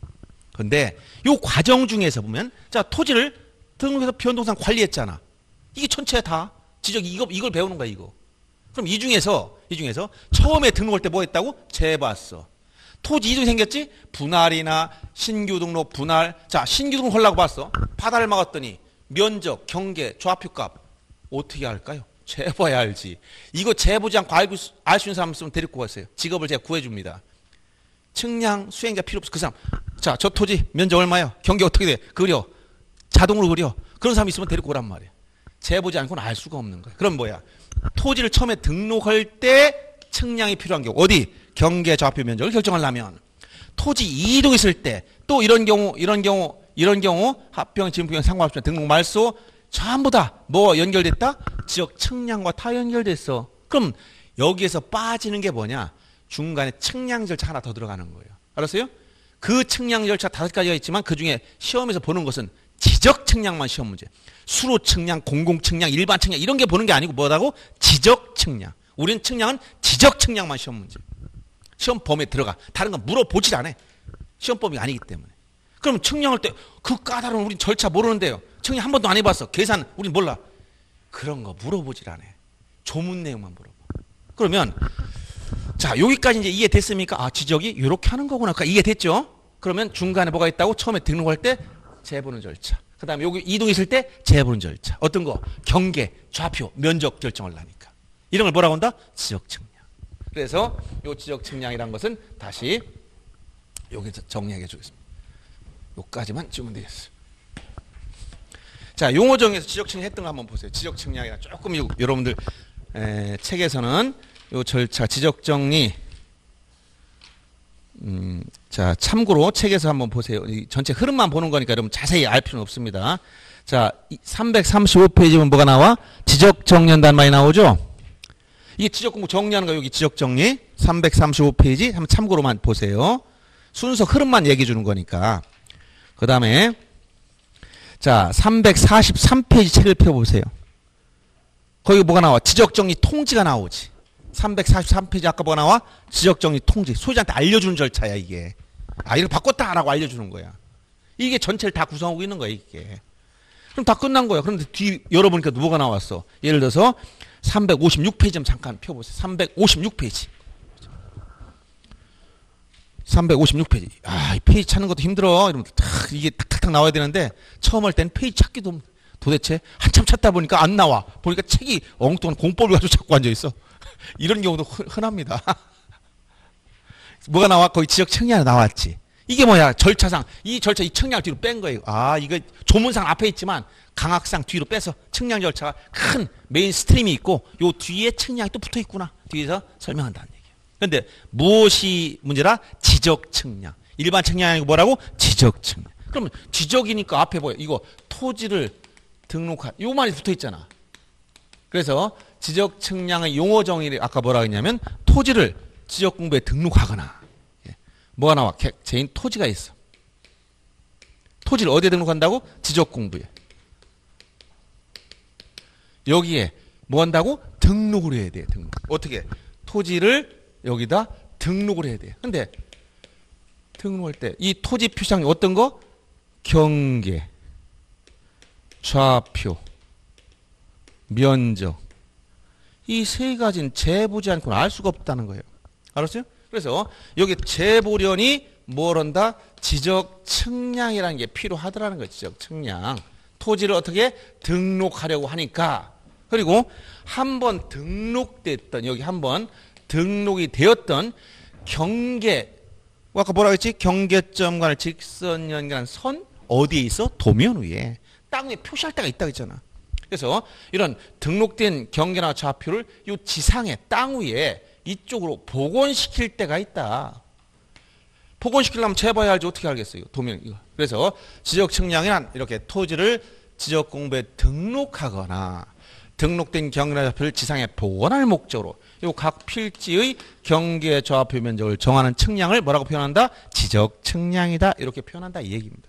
그런데 이 과정 중에서 보면 자, 토지를 등록해서 변동사항 관리했잖아. 이게 전체가 다 지적이 이걸 배우는 거야. 이거. 그럼 이 중에서 처음에 등록할 때 뭐 했다고? 재봤어. 토지 이동이 생겼지? 분할이나 신규 등록, 분할. 자, 신규 등록 하려고 봤어. 바다를 막았더니 면적, 경계, 좌표값 어떻게 할까요? 재봐야 알지. 이거 재보지 않고 알 수 있는 사람 있으면 데리고 왔어요. 직업을 제가 구해줍니다. 측량 수행자 필요 없어. 그 사람. 자, 저 토지 면적 얼마요? 경계 어떻게 돼? 그려. 자동으로 그려. 그런 사람 있으면 데리고 오란 말이야. 재보지 않고는 알 수가 없는 거야. 그럼 뭐야? 토지를 처음에 등록할 때 측량이 필요한 경우 어디? 경계 좌표 면적을 결정하려면 토지 이동 있을 때 또 이런 경우 합병 지분부경 상관없이 등록 말소 전부 다 뭐 연결됐다? 지역 측량과 다 연결됐어. 그럼 여기에서 빠지는 게 뭐냐? 중간에 측량 절차 하나 더 들어가는 거예요. 알았어요? 그 측량 절차 5가지가 있지만 그중에 시험에서 보는 것은 지적 측량만 시험 문제. 수로 측량, 공공 측량, 일반 측량 이런 게 보는 게 아니고 뭐라고? 지적 측량. 우리는 측량은 지적 측량만 시험 문제. 시험 범위에 들어가. 다른 건 물어보질 않아. 시험 범위가 아니기 때문에. 그럼 측량할 때 그 까다로운 우린 절차 모르는데요. 측량 한 번도 안 해봤어. 계산 우린 몰라. 그런 거 물어보질 않아. 조문 내용만 물어봐. 그러면 자, 여기까지 이제 이해됐습니까? 지적이 이렇게 하는 거구나. 그러니까 이해됐죠? 그러면 중간에 뭐가 있다고? 처음에 등록할 때 재보는 절차. 그 다음에 여기 이동했을 때 재보는 절차. 어떤 거? 경계, 좌표, 면적 결정을 하니까. 이런 걸 뭐라고 한다? 지적 측량. 그래서 이 지적 측량이라는 것은 다시 여기서 정리해 주겠습니다. 여기까지만 주면 되겠어요. 자, 용어 정의에서 지적 측량 했던 거 한번 보세요. 지적 측량이라 조금 여러분들 책에서는 이 절차 지적 정리 자, 참고로 책에서 한번 보세요. 이 전체 흐름만 보는 거니까 여러분 자세히 알 필요는 없습니다. 자, 335페이지 보면 뭐가 나와? 지적 정리한다는 말이 나오죠? 이게 지적 공부 정리하는 거 여기 지적 정리 335페이지 한번 참고로만 보세요. 순서 흐름만 얘기해 주는 거니까. 그 다음에 자, 343페이지 책을 펴보세요. 거기 뭐가 나와? 지적 정리 통지가 나오지. 343페이지 아까 뭐가 나와? 지적정리 통지. 소유자한테 알려주는 절차야 이게. 아 이걸 바꿨다라고 알려주는 거야. 이게 전체를 다 구성하고 있는 거야 이게. 그럼 다 끝난 거야. 그런데 뒤 열어보니까 뭐가 나왔어? 예를 들어서 356페이지 좀 잠깐 펴보세요. 356페이지. 356페이지. 아, 이 페이지 찾는 것도 힘들어. 이러면 탁 이게 탁탁탁 나와야 되는데 처음 할 때는 페이지 찾기도 도대체 한참 찾다 보니까 안 나와. 보니까 책이 엉뚱한 공법을 가지고 자꾸 앉아 있어. 이런 경우도 흔합니다. 뭐가 나와? 거기 지적 측량이 나왔지. 이게 뭐야? 절차상 이 절차 이 측량을 뒤로 뺀 거예요. 아, 이거 조문상 앞에 있지만 강학상 뒤로 빼서 측량 절차가 큰 메인 스트림이 있고 요 뒤에 측량이 또 붙어 있구나. 뒤에서 설명한다는 얘기예요. 그런데 무엇이 문제라? 지적 측량. 일반 측량이 아니고 뭐라고? 지적 측량. 그러면 지적이니까 앞에 뭐야? 이거 토지를 등록한 요 말이 붙어 있잖아. 그래서 지적 측량의 용어 정의를 아까 뭐라 했냐면 토지를 지적 공부에 등록하거나 뭐가 나와? 개인 토지가 있어. 토지를 어디에 등록한다고? 지적 공부에. 여기에 뭐 한다고? 등록을 해야 돼. 등록. 어떻게? 토지를 여기다 등록을 해야 돼. 근데 등록할 때 이 토지 표시항이 어떤 거? 경계, 좌표, 면적. 이 세 가지는 재보지 않고는 알 수가 없다는 거예요. 알았어요? 그래서 여기 재보려니 뭘 한다? 지적 측량이라는 게 필요하더라는 거예요. 지적 측량. 토지를 어떻게 등록하려고 하니까. 그리고 한번 등록됐던 여기 한번 등록이 되었던 경계 아까 뭐라고 했지? 경계점 간의 직선 연결한 선 어디에 있어? 도면 위에. 땅 위에 표시할 때가 있다고 했잖아. 그래서 이런 등록된 경계나 좌표를 이 지상에 땅 위에 이쪽으로 복원시킬 때가 있다. 복원시키려면 재봐야 알지 어떻게 알겠어요? 도면 이거. 그래서 지적 측량이란 이렇게 토지를 지적 공부에 등록하거나 등록된 경계나 좌표를 지상에 복원할 목적으로 이 각 필지의 경계 좌표 면적을 정하는 측량을 뭐라고 표현한다? 지적 측량이다. 이렇게 표현한다 이 얘기입니다.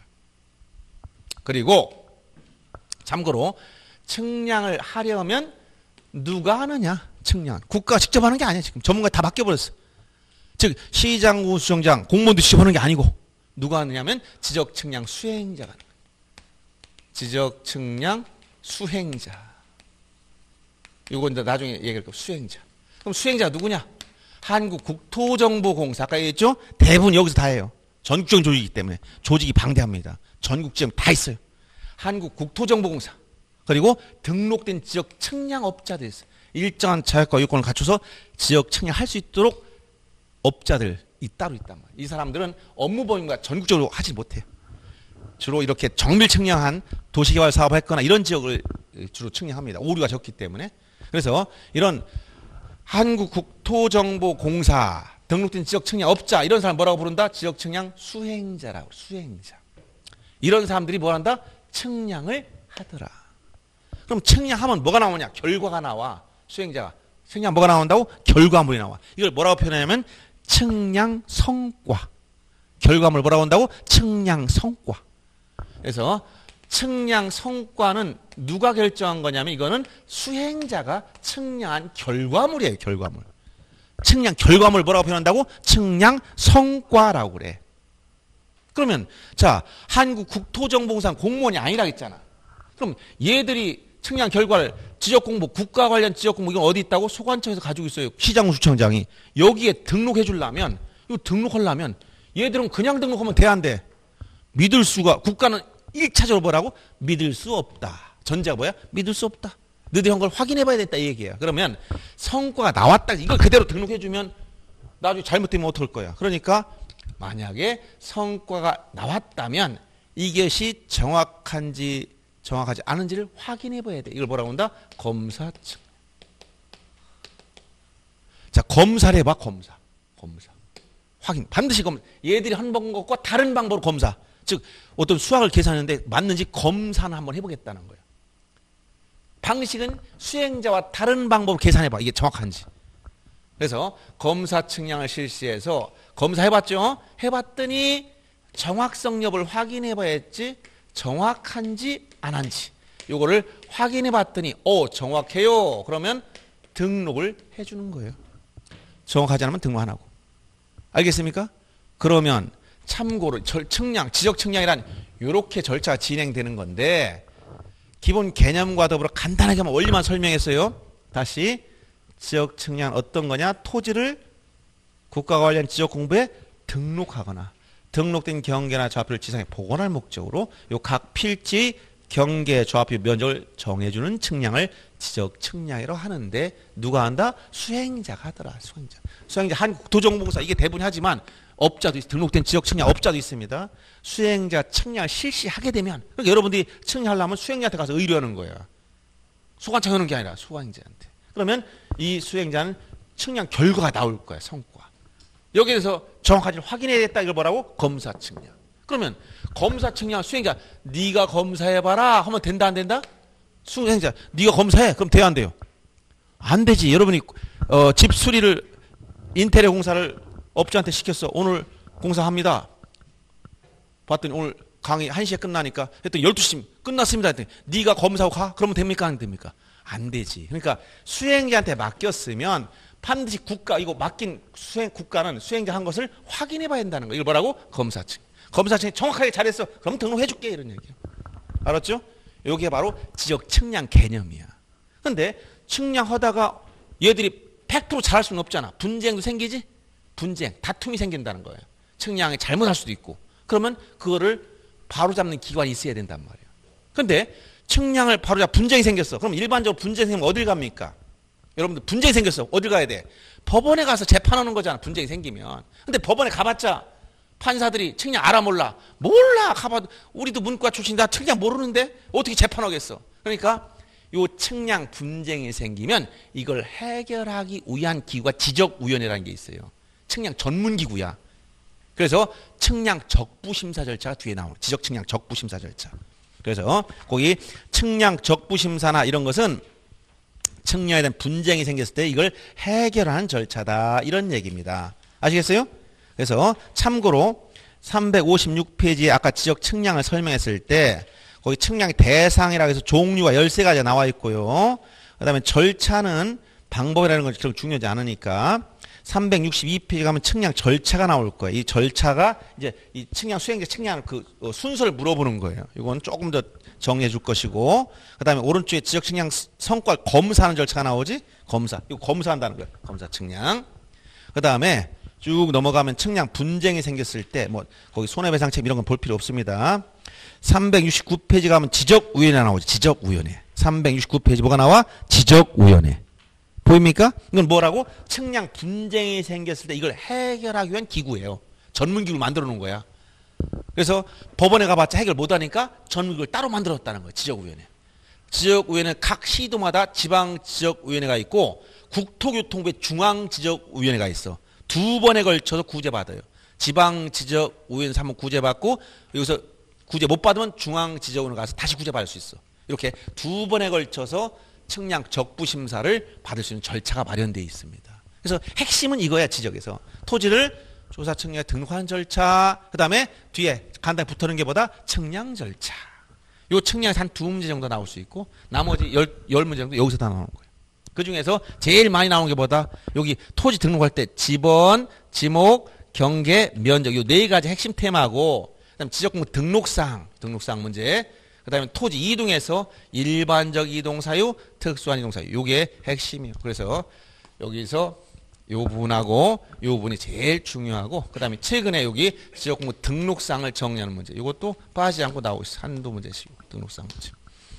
그리고 참고로 측량을 하려면 누가 하느냐? 측량. 국가가 직접 하는 게 아니야. 지금 전문가 다 바뀌어버렸어. 즉 시장구 수정장 공무원도 직접 하는 게 아니고 누가 하느냐면 지적 측량 수행자가 하는 거예요. 지적 측량 수행자. 이거 이제 나중에 얘기할 거예요. 수행자. 그럼 수행자가 누구냐? 한국국토정보공사. 아까 얘기했죠? 대부분 여기서 다 해요. 전국적인 조직이기 때문에 조직이 방대합니다. 전국지역 다 있어요. 한국국토정보공사. 그리고 등록된 지적 측량업자들이 있어요. 일정한 자격과 요건을 갖춰서 지적 측량할 수 있도록 업자들이 따로 있단 말이에요. 이 사람들은 업무 범위가 전국적으로 하지 못해요. 주로 이렇게 정밀 측량한 도시개발 사업을 했거나 이런 지역을 주로 측량합니다. 오류가 적기 때문에. 그래서 이런 한국국토정보공사 등록된 지적 측량업자 이런 사람 뭐라고 부른다? 지적 측량 수행자라고. 수행자. 이런 사람들이 뭘 한다? 측량을 하더라. 그럼 측량하면 뭐가 나오냐? 결과가 나와. 수행자가. 측량 뭐가 나온다고? 결과물이 나와. 이걸 뭐라고 표현하냐면 측량 성과. 결과물 뭐라고 한다고? 측량 성과. 그래서 측량 성과는 누가 결정한 거냐면 이거는 수행자가 측량한 결과물이에요. 결과물. 측량 결과물 뭐라고 표현한다고? 측량 성과라고 그래. 그러면 자 한국국토정보공사 공무원이 아니라 했잖아. 그럼 얘들이 측량 결과를 지적공부 국가 관련 지적공부 이건 어디 있다고? 소관청에서 가지고 있어요. 시장구청장이. 여기에 등록해 주려면 이거 등록하려면 얘들은 그냥 등록하면 돼 안 돼? 믿을 수가 국가는 1차적으로 뭐라고? 믿을 수 없다. 전제가 뭐야? 믿을 수 없다. 너희들이 한 걸 확인해 봐야 됐다 이 얘기야. 그러면 성과가 나왔다. 이걸 그대로 등록해 주면 나중에 잘못되면 어떡할 거야. 그러니까 만약에 성과가 나왔다면 이것이 정확한지 정확하지 않은지를 확인해 봐야 돼. 이걸 뭐라고 한다? 검사 측. 자, 검사를 해봐. 검사. 확인. 반드시 검사. 얘들이 한 것과 다른 방법으로 검사. 즉 어떤 수학을 계산하는데 맞는지 검사는 한번 해보겠다는 거예요. 방식은 수행자와 다른 방법으로 계산해봐. 이게 정확한지. 그래서 검사 측량을 실시해서 검사해봤죠? 해봤더니 정확성 여부를 확인해봐야지 정확한지 안 한지 요거를 확인해봤더니 정확해요. 그러면 등록을 해주는 거예요. 정확하지 않으면 등록 안 하고. 알겠습니까? 그러면 참고로 측량, 지적 측량이란 이렇게 절차가 진행되는 건데 기본 개념과 더불어 간단하게 한번 원리만 설명했어요. 다시 지적 측량 어떤 거냐? 토지를 국가가 관련 지적 공부에 등록하거나 등록된 경계나 좌표를 지상에 복원할 목적으로 요 각 필지 경계 좌표 면적을 정해주는 측량을 지적 측량이라고 하는데 누가 한다? 수행자가 하더라. 수행자 한국도정공사 이게 대부분 하지만 업자도 등록된 지적 측량 업자도 있습니다. 수행자 측량을 실시하게 되면 그러니까 여러분들이 측량하려면 수행자한테 가서 의뢰하는 거야. 소관청 하는 게 아니라 수행자한테. 그러면 이 수행자는 측량 결과가 나올 거야. 성과. 여기에서 정확한지 확인해야겠다. 이걸 뭐라고? 검사 측량. 그러면 검사 측량 수행자 네가 검사해봐라 하면 된다 안 된다? 수행자 네가 검사해. 그럼 돼야 안 돼요? 안 되지. 여러분이 집 수리를 인테리어 공사를 업자한테 시켰어. 오늘 공사합니다. 봤더니 오늘 강의 1시에 끝나니까 했더니 12시 끝났습니다. 했더니 네가 검사하고 가? 그러면 됩니까? 안 됩니까? 안 되지. 그러니까 수행자한테 맡겼으면 반드시 국가 이거 맡긴 국가는 수행자 한 것을 확인해 봐야 된다는 거. 이걸 뭐라고? 검사층. 검사층이 정확하게 잘했어. 그럼 등록해 줄게 이런 얘기예요. 알았죠? 이게 바로 지적 측량 개념이야. 근데 측량하다가 얘들이 100% 잘할 수는 없잖아. 분쟁도 생기지? 분쟁, 다툼이 생긴다는 거예요. 측량이 잘못할 수도 있고. 그러면 그거를 바로잡는 기관이 있어야 된단 말이에요. 근데 측량을 바로잡 분쟁이 생겼어. 그럼 일반적으로 분쟁이 생기면 어딜 갑니까? 여러분들 분쟁이 생겼어. 어딜 가야 돼? 법원에 가서 재판하는 거잖아. 분쟁이 생기면. 근데 법원에 가봤자 판사들이 측량 알아 몰라? 몰라. 가봐도 우리도 문과 출신이다. 측량 모르는데 어떻게 재판하겠어? 그러니까 요 측량 분쟁이 생기면 이걸 해결하기 위한 기구가 지적위원회라는 게 있어요. 측량 전문기구야. 그래서 측량 적부심사 절차가 뒤에 나오는 지적 측량 적부심사 절차. 그래서 거기 측량 적부심사나 이런 것은 측량에 대한 분쟁이 생겼을 때 이걸 해결하는 절차다. 이런 얘기입니다. 아시겠어요? 그래서 참고로 356페이지에 아까 지적 측량을 설명했을 때 거기 측량의 대상이라고 해서 종류가 13가지가 나와 있고요. 그 다음에 절차는 방법이라는 건 그렇게 중요하지 않으니까 362페이지 가면 측량 절차가 나올 거예요. 이 절차가 이제 이 측량 수행자 측량 그 순서를 물어보는 거예요. 이건 조금 더 정리해 줄 것이고 그 다음에 오른쪽에 지적 측량 성과를 검사하는 절차가 나오지? 검사. 이거 검사한다는 거예요. 검사 측량. 그 다음에 쭉 넘어가면 측량 분쟁이 생겼을 때 뭐 거기 손해배상 책임 이런 건 볼 필요 없습니다. 369페이지 가면 지적위원회 나오죠. 지적위원회. 369페이지 뭐가 나와? 지적위원회. 보입니까? 이건 뭐라고? 측량 분쟁이 생겼을 때 이걸 해결하기 위한 기구예요. 전문기구를 만들어 놓은 거야. 그래서 법원에 가봤자 해결 못하니까 전문기구를 따로 만들었다는 거예요. 지적위원회. 지적위원회는 각 시도마다 지방지적위원회가 있고 국토교통부의 중앙지적위원회가 있어. 2번에 걸쳐서 구제받아요. 지방지적위원회 한번 구제받고 여기서 구제 못 받으면 중앙지적위원회 가서 다시 구제받을 수 있어. 이렇게 2번에 걸쳐서 측량 적부심사를 받을 수 있는 절차가 마련되어 있습니다. 그래서 핵심은 이거야. 지적에서 토지를 조사 측량에 등록하는 절차 그 다음에 뒤에 간단히 붙어있는 게 보다 측량 절차. 요 측량에서 한 2문제 정도 나올 수 있고 나머지 10문제 정도 여기서 다 나오는 거예요. 그 중에서 제일 많이 나오는 게 보다 여기 토지 등록할 때 지번, 지목, 경계, 면적 요 4가지 핵심 테마고 그다음 지적공부 등록사항 문제 그 다음에 토지 이동에서 일반적 이동 사유, 특수한 이동 사유. 요게 핵심이에요. 그래서 여기서 요 부분하고 요 부분이 제일 중요하고 그 다음에 최근에 여기 지역공부 등록사항을 정리하는 문제. 이것도 빠지지 않고 나오고 있어요. 한두 문제씩 등록사항 문제.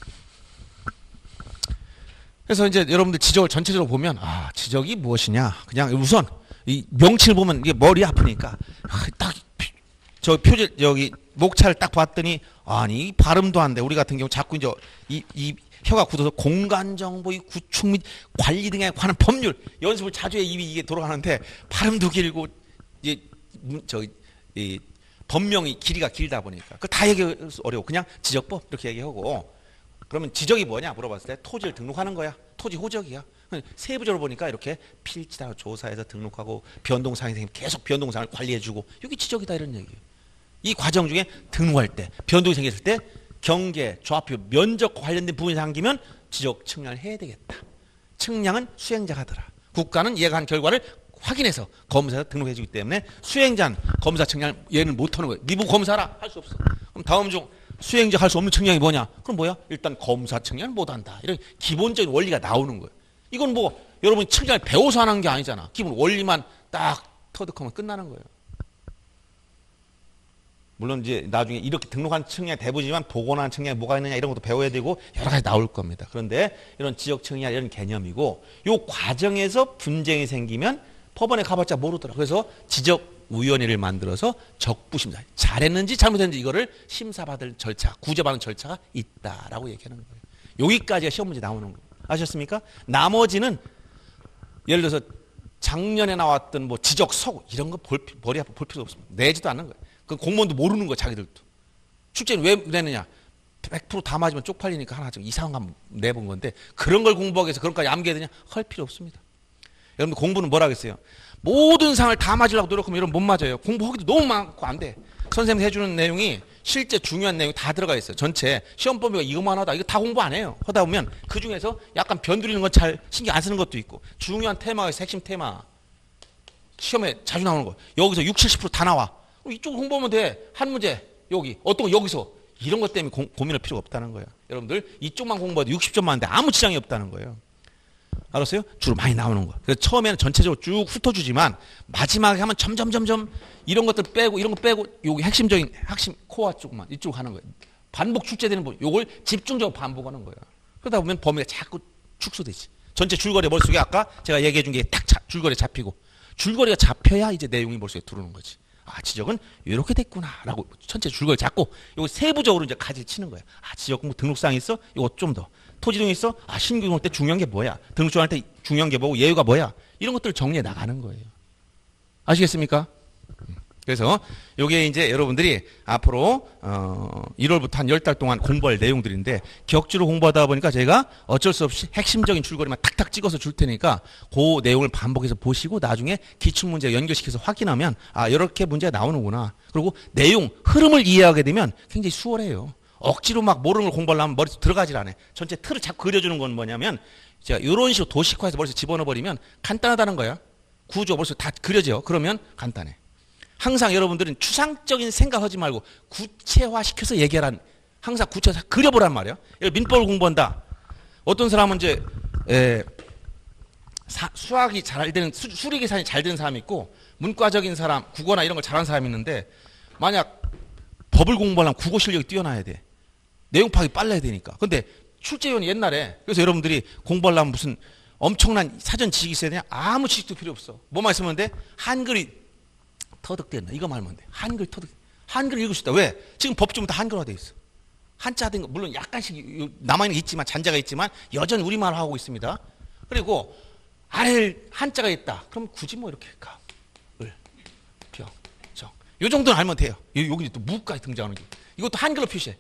그래서 이제 여러분들 지적을 전체적으로 보면 아 지적이 무엇이냐. 그냥 우선 이 명치를 보면 이게 머리 아프니까 딱 저 표지 여기 목차를 딱 봤더니 아니 발음도 안 돼. 우리 같은 경우 자꾸 이제 이 혀가 굳어서 공간정보, 이 구축 및 관리 등에 관한 법률 연습을 자주 해 입이 이게 돌아가는데 발음도 길고 이제 이 법명이 길이가 길다 보니까 그 다 얘기 어려워. 그냥 지적법 이렇게 얘기하고 그러면 지적이 뭐냐 물어봤을 때 토지를 등록하는 거야. 토지 호적이야. 세부적으로 보니까 이렇게 필지다 조사해서 등록하고 변동사항이 생기면 계속 변동사항을 관리해주고 이게 지적이다 이런 얘기예요. 이 과정 중에 등록할 때 변동이 생겼을 때 경계, 좌표, 면적과 관련된 부분이 생기면 지적 측량을 해야 되겠다. 측량은 수행자가 하더라. 국가는 얘가 한 결과를 확인해서 검사에서 등록해주기 때문에 수행자는 검사 측량을 얘는 못하는 거예요. 니보 검사라 할 수 없어. 그럼 다음 중 수행자 할 수 없는 측량이 뭐냐? 그럼 뭐야? 일단 검사 측량을 못한다. 이런 기본적인 원리가 나오는 거예요. 이건 뭐 여러분이 측량을 배워서 하는 게 아니잖아. 기본 원리만 딱 터득하면 끝나는 거예요. 물론 이제 나중에 이렇게 등록한 측량이 대부분이지만 복원한 측량이 뭐가 있느냐 이런 것도 배워야 되고 여러 가지 나올 겁니다. 그런데 이런 지역 측량 이런 개념이고 요 과정에서 분쟁이 생기면 법원에 가봤자 모르더라. 그래서 지적위원회를 만들어서 적부심사. 잘했는지 잘못했는지 이거를 심사받을 절차, 구제받는 절차가 있다라고 얘기하는 거예요. 여기까지가 시험 문제 나오는 거예요. 아셨습니까? 나머지는 예를 들어서 작년에 나왔던 뭐 지적 서구 이런 거 머리 아파 볼 필요 없습니다. 내지도 않는 거예요. 그 공무원도 모르는 거예요. 자기들도. 출제는 왜 내느냐. 100% 다 맞으면 쪽팔리니까 하나 좀 이상한 거 내본 건데 그런 걸 공부하기 위해서 그런까지 암기해야 되냐? 할 필요 없습니다. 여러분들 공부는 뭐라 그랬어요? 모든 상을 다 맞으려고 노력하면 여러분 못 맞아요. 공부하기도 너무 많고 안 돼. 선생님이 해주는 내용이 실제 중요한 내용이 다 들어가 있어요. 전체 시험 범위가 이것만 하다 이거 다 공부 안 해요. 하다 보면 그 중에서 약간 변두리는 건 잘 신경 안 쓰는 것도 있고 중요한 테마가 있어요. 핵심 테마. 시험에 자주 나오는 거. 여기서 60, 70% 다 나와. 이쪽 공부하면 돼. 한 문제 여기 어떤 거 여기서 이런 것 때문에 고민할 필요가 없다는 거예요. 여러분들 이쪽만 공부해도 60점 맞는데 아무 지장이 없다는 거예요. 알았어요? 주로 많이 나오는 거. 그래서 처음에는 전체적으로 쭉 훑어주지만 마지막에 하면 점점 이런 것들 빼고 이런 거 빼고 여기 핵심 코어 쪽만 이쪽으로 가는 거예요. 반복 출제되는 거 요걸 집중적으로 반복하는 거예요. 그러다 보면 범위가 자꾸 축소되지. 전체 줄거리 머릿속에 아까 제가 얘기해 준 게 딱 줄거리 잡히고 줄거리가 잡혀야 이제 내용이 머릿속에 들어오는 거지. 아, 지적은 이렇게 됐구나라고 전체 줄거리 잡고 이거 세부적으로 이제 가지를 치는 거예요. 아, 지적 공부 등록사항이 있어? 이거 좀 더. 토지 등이 있어? 아, 신규 등록 때 중요한 게 뭐야? 등록증할 때 중요한 게 뭐고 예우가 뭐야? 이런 것들을 정리해 나가는 거예요. 아시겠습니까? 그래서 요게 이제 여러분들이 앞으로 1월부터 한 10달 동안 공부할 내용들인데 격주로 공부하다 보니까 제가 어쩔 수 없이 핵심적인 줄거리만 탁탁 찍어서 줄 테니까 그 내용을 반복해서 보시고 나중에 기출문제 연결시켜서 확인하면 아, 이렇게 문제가 나오는구나. 그리고 내용, 흐름을 이해하게 되면 굉장히 수월해요. 억지로 막 모르는 걸 공부하려면 머릿속에 들어가질 않아요. 전체 틀을 자꾸 그려주는 건 뭐냐면 제가 이런 식으로 도식화해서 머릿속에 집어넣어버리면 간단하다는 거야. 구조 머릿속에 다 그려져요. 그러면 간단해. 항상 여러분들은 추상적인 생각하지 말고 구체화시켜서 얘기하란 항상 구체화 그려보란 말이야. 민법을 공부한다. 어떤 사람은 이제 수학이 잘 되는 수리 계산이 잘 되는 사람이 있고 문과적인 사람, 국어나 이런 걸 잘하는 사람이 있는데 만약 법을 공부하려면 국어 실력이 뛰어나야 돼. 내용 파악이 빨라야 되니까. 근데 출제위원이 옛날에 그래서 여러분들이 공부하려면 무슨 엄청난 사전 지식이 있어야 되냐? 아무 지식도 필요 없어. 뭐만 있으면 돼? 한글이 터득된다. 이거 말하면 돼. 한글 터득. 한글 읽을 수 있다. 왜? 지금 법조문 다 한글화돼 있어. 한자 된 거 물론 약간씩 남아있는 게 있지만 잔자가 있지만 여전히 우리말 하고 있습니다. 그리고 아래 한자가 있다. 그럼 굳이 뭐 이렇게 가. 을, 병, 정. 요 정도는 알면 돼요. 여기 또 무까지 등장하는 게. 이것도 한글로 표시해.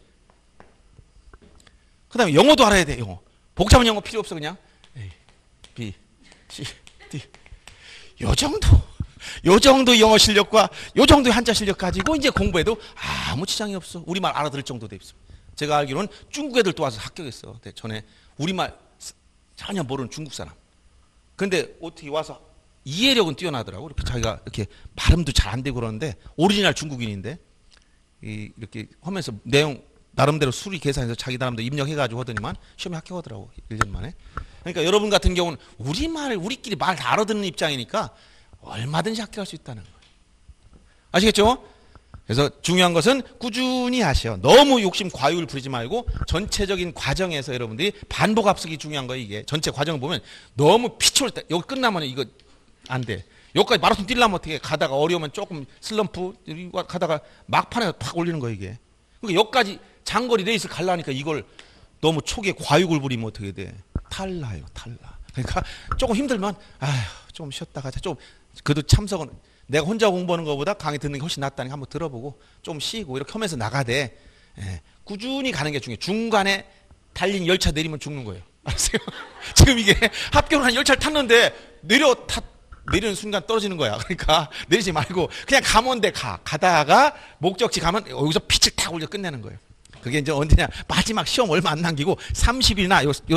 그 다음에 영어도 알아야 돼. 영어. 복잡한 영어 필요 없어 그냥. A, B, C, D. 요 정도 영어 실력과 요 정도의 한자 실력 가지고 이제 공부해도 아무 지장이 없어. 우리말 알아들을 정도 돼 있어. 제가 알기로는 중국 애들 또 와서 합격했어. 전에 우리말 전혀 모르는 중국 사람. 근데 어떻게 와서 이해력은 뛰어나더라고. 이렇게 자기가 이렇게 발음도 잘 안 되고 그러는데 오리지널 중국인인데 이렇게 하면서 내용 나름대로 수리 계산해서 자기 나름대로 입력해가지고 하더니만 시험에 합격하더라고. 1년 만에. 그러니까 여러분 같은 경우는 우리끼리 말 다 알아듣는 입장이니까 얼마든지 합격할 수 있다는 거예요. 아시겠죠? 그래서 중요한 것은 꾸준히 하셔. 너무 욕심 과욕을 부리지 말고 전체적인 과정에서 여러분들이 반복 합숙이 중요한 거예요. 이게 전체 과정을 보면 너무 피초를 여기 끝나면 이거 안 돼. 여기까지 마라톤 뛰려면 어떻게 가다가 어려우면 조금 슬럼프 가다가 막판에 팍 올리는 거예요. 이게. 그러니까 여기까지 장거리 레이스 가려니까 이걸 너무 초기에 과욕을 부리면 어떻게 돼? 탈라요. 그러니까 조금 힘들면 아휴 좀 쉬었다 가자. 좀 그래도 참석은 내가 혼자 공부하는 것보다 강의 듣는 게 훨씬 낫다니까 한번 들어보고 좀 쉬고 이렇게 하면서 나가되 꾸준히 가는 게 중요해요. 중간에 달린 열차 내리면 죽는 거예요. 알았어요? 지금 이게 합격을 한 열차를 탔는데 내리는 순간 떨어지는 거야. 그러니까 내리지 말고 그냥 가면 돼. 가다가 목적지 가면 여기서 빛을 탁 올려 끝내는 거예요. 그게 이제 언제냐 마지막 시험 얼마 안 남기고 30일이나 요 땡에 탁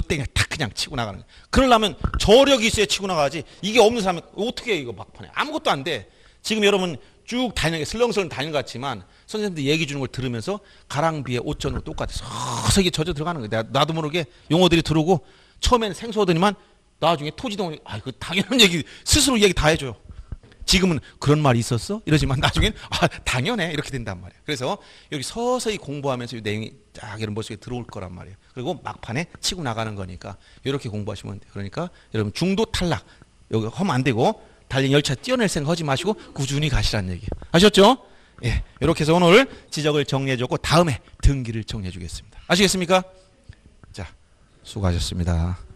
그냥 치고 나가는 거예요. 그러려면 저력이 있어야 치고 나가지. 이게 없는 사람은 어떻게 해, 이거 막판에. 아무것도 안 돼. 지금 여러분 쭉 다니는 게 슬렁슬렁 다니는 것 같지만 선생님들 얘기 주는 걸 들으면서 가랑비에 옷전으로 똑같아. 서서히 젖어 들어가는 거야. 나도 모르게 용어들이 들어오고 처음에는 생소하더니만 나중에 토지동, 그 당연한 얘기, 스스로 얘기 다 해줘요. 지금은 그런 말이 있었어? 이러지만 나중엔 당연해. 이렇게 된단 말이에요. 그래서 여기 서서히 공부하면서 이 내용이 딱 이런 모습에 들어올 거란 말이에요. 그리고 막판에 치고 나가는 거니까 이렇게 공부하시면 돼요. 그러니까 여러분 중도 탈락 여기 하면 안 되고 달린 열차 뛰어낼 생각 하지 마시고 꾸준히 가시라는 얘기예요. 아셨죠? 예, 이렇게 해서 오늘 지적을 정리해줬고 다음에 등기를 정리해 주겠습니다. 아시겠습니까? 자, 수고하셨습니다.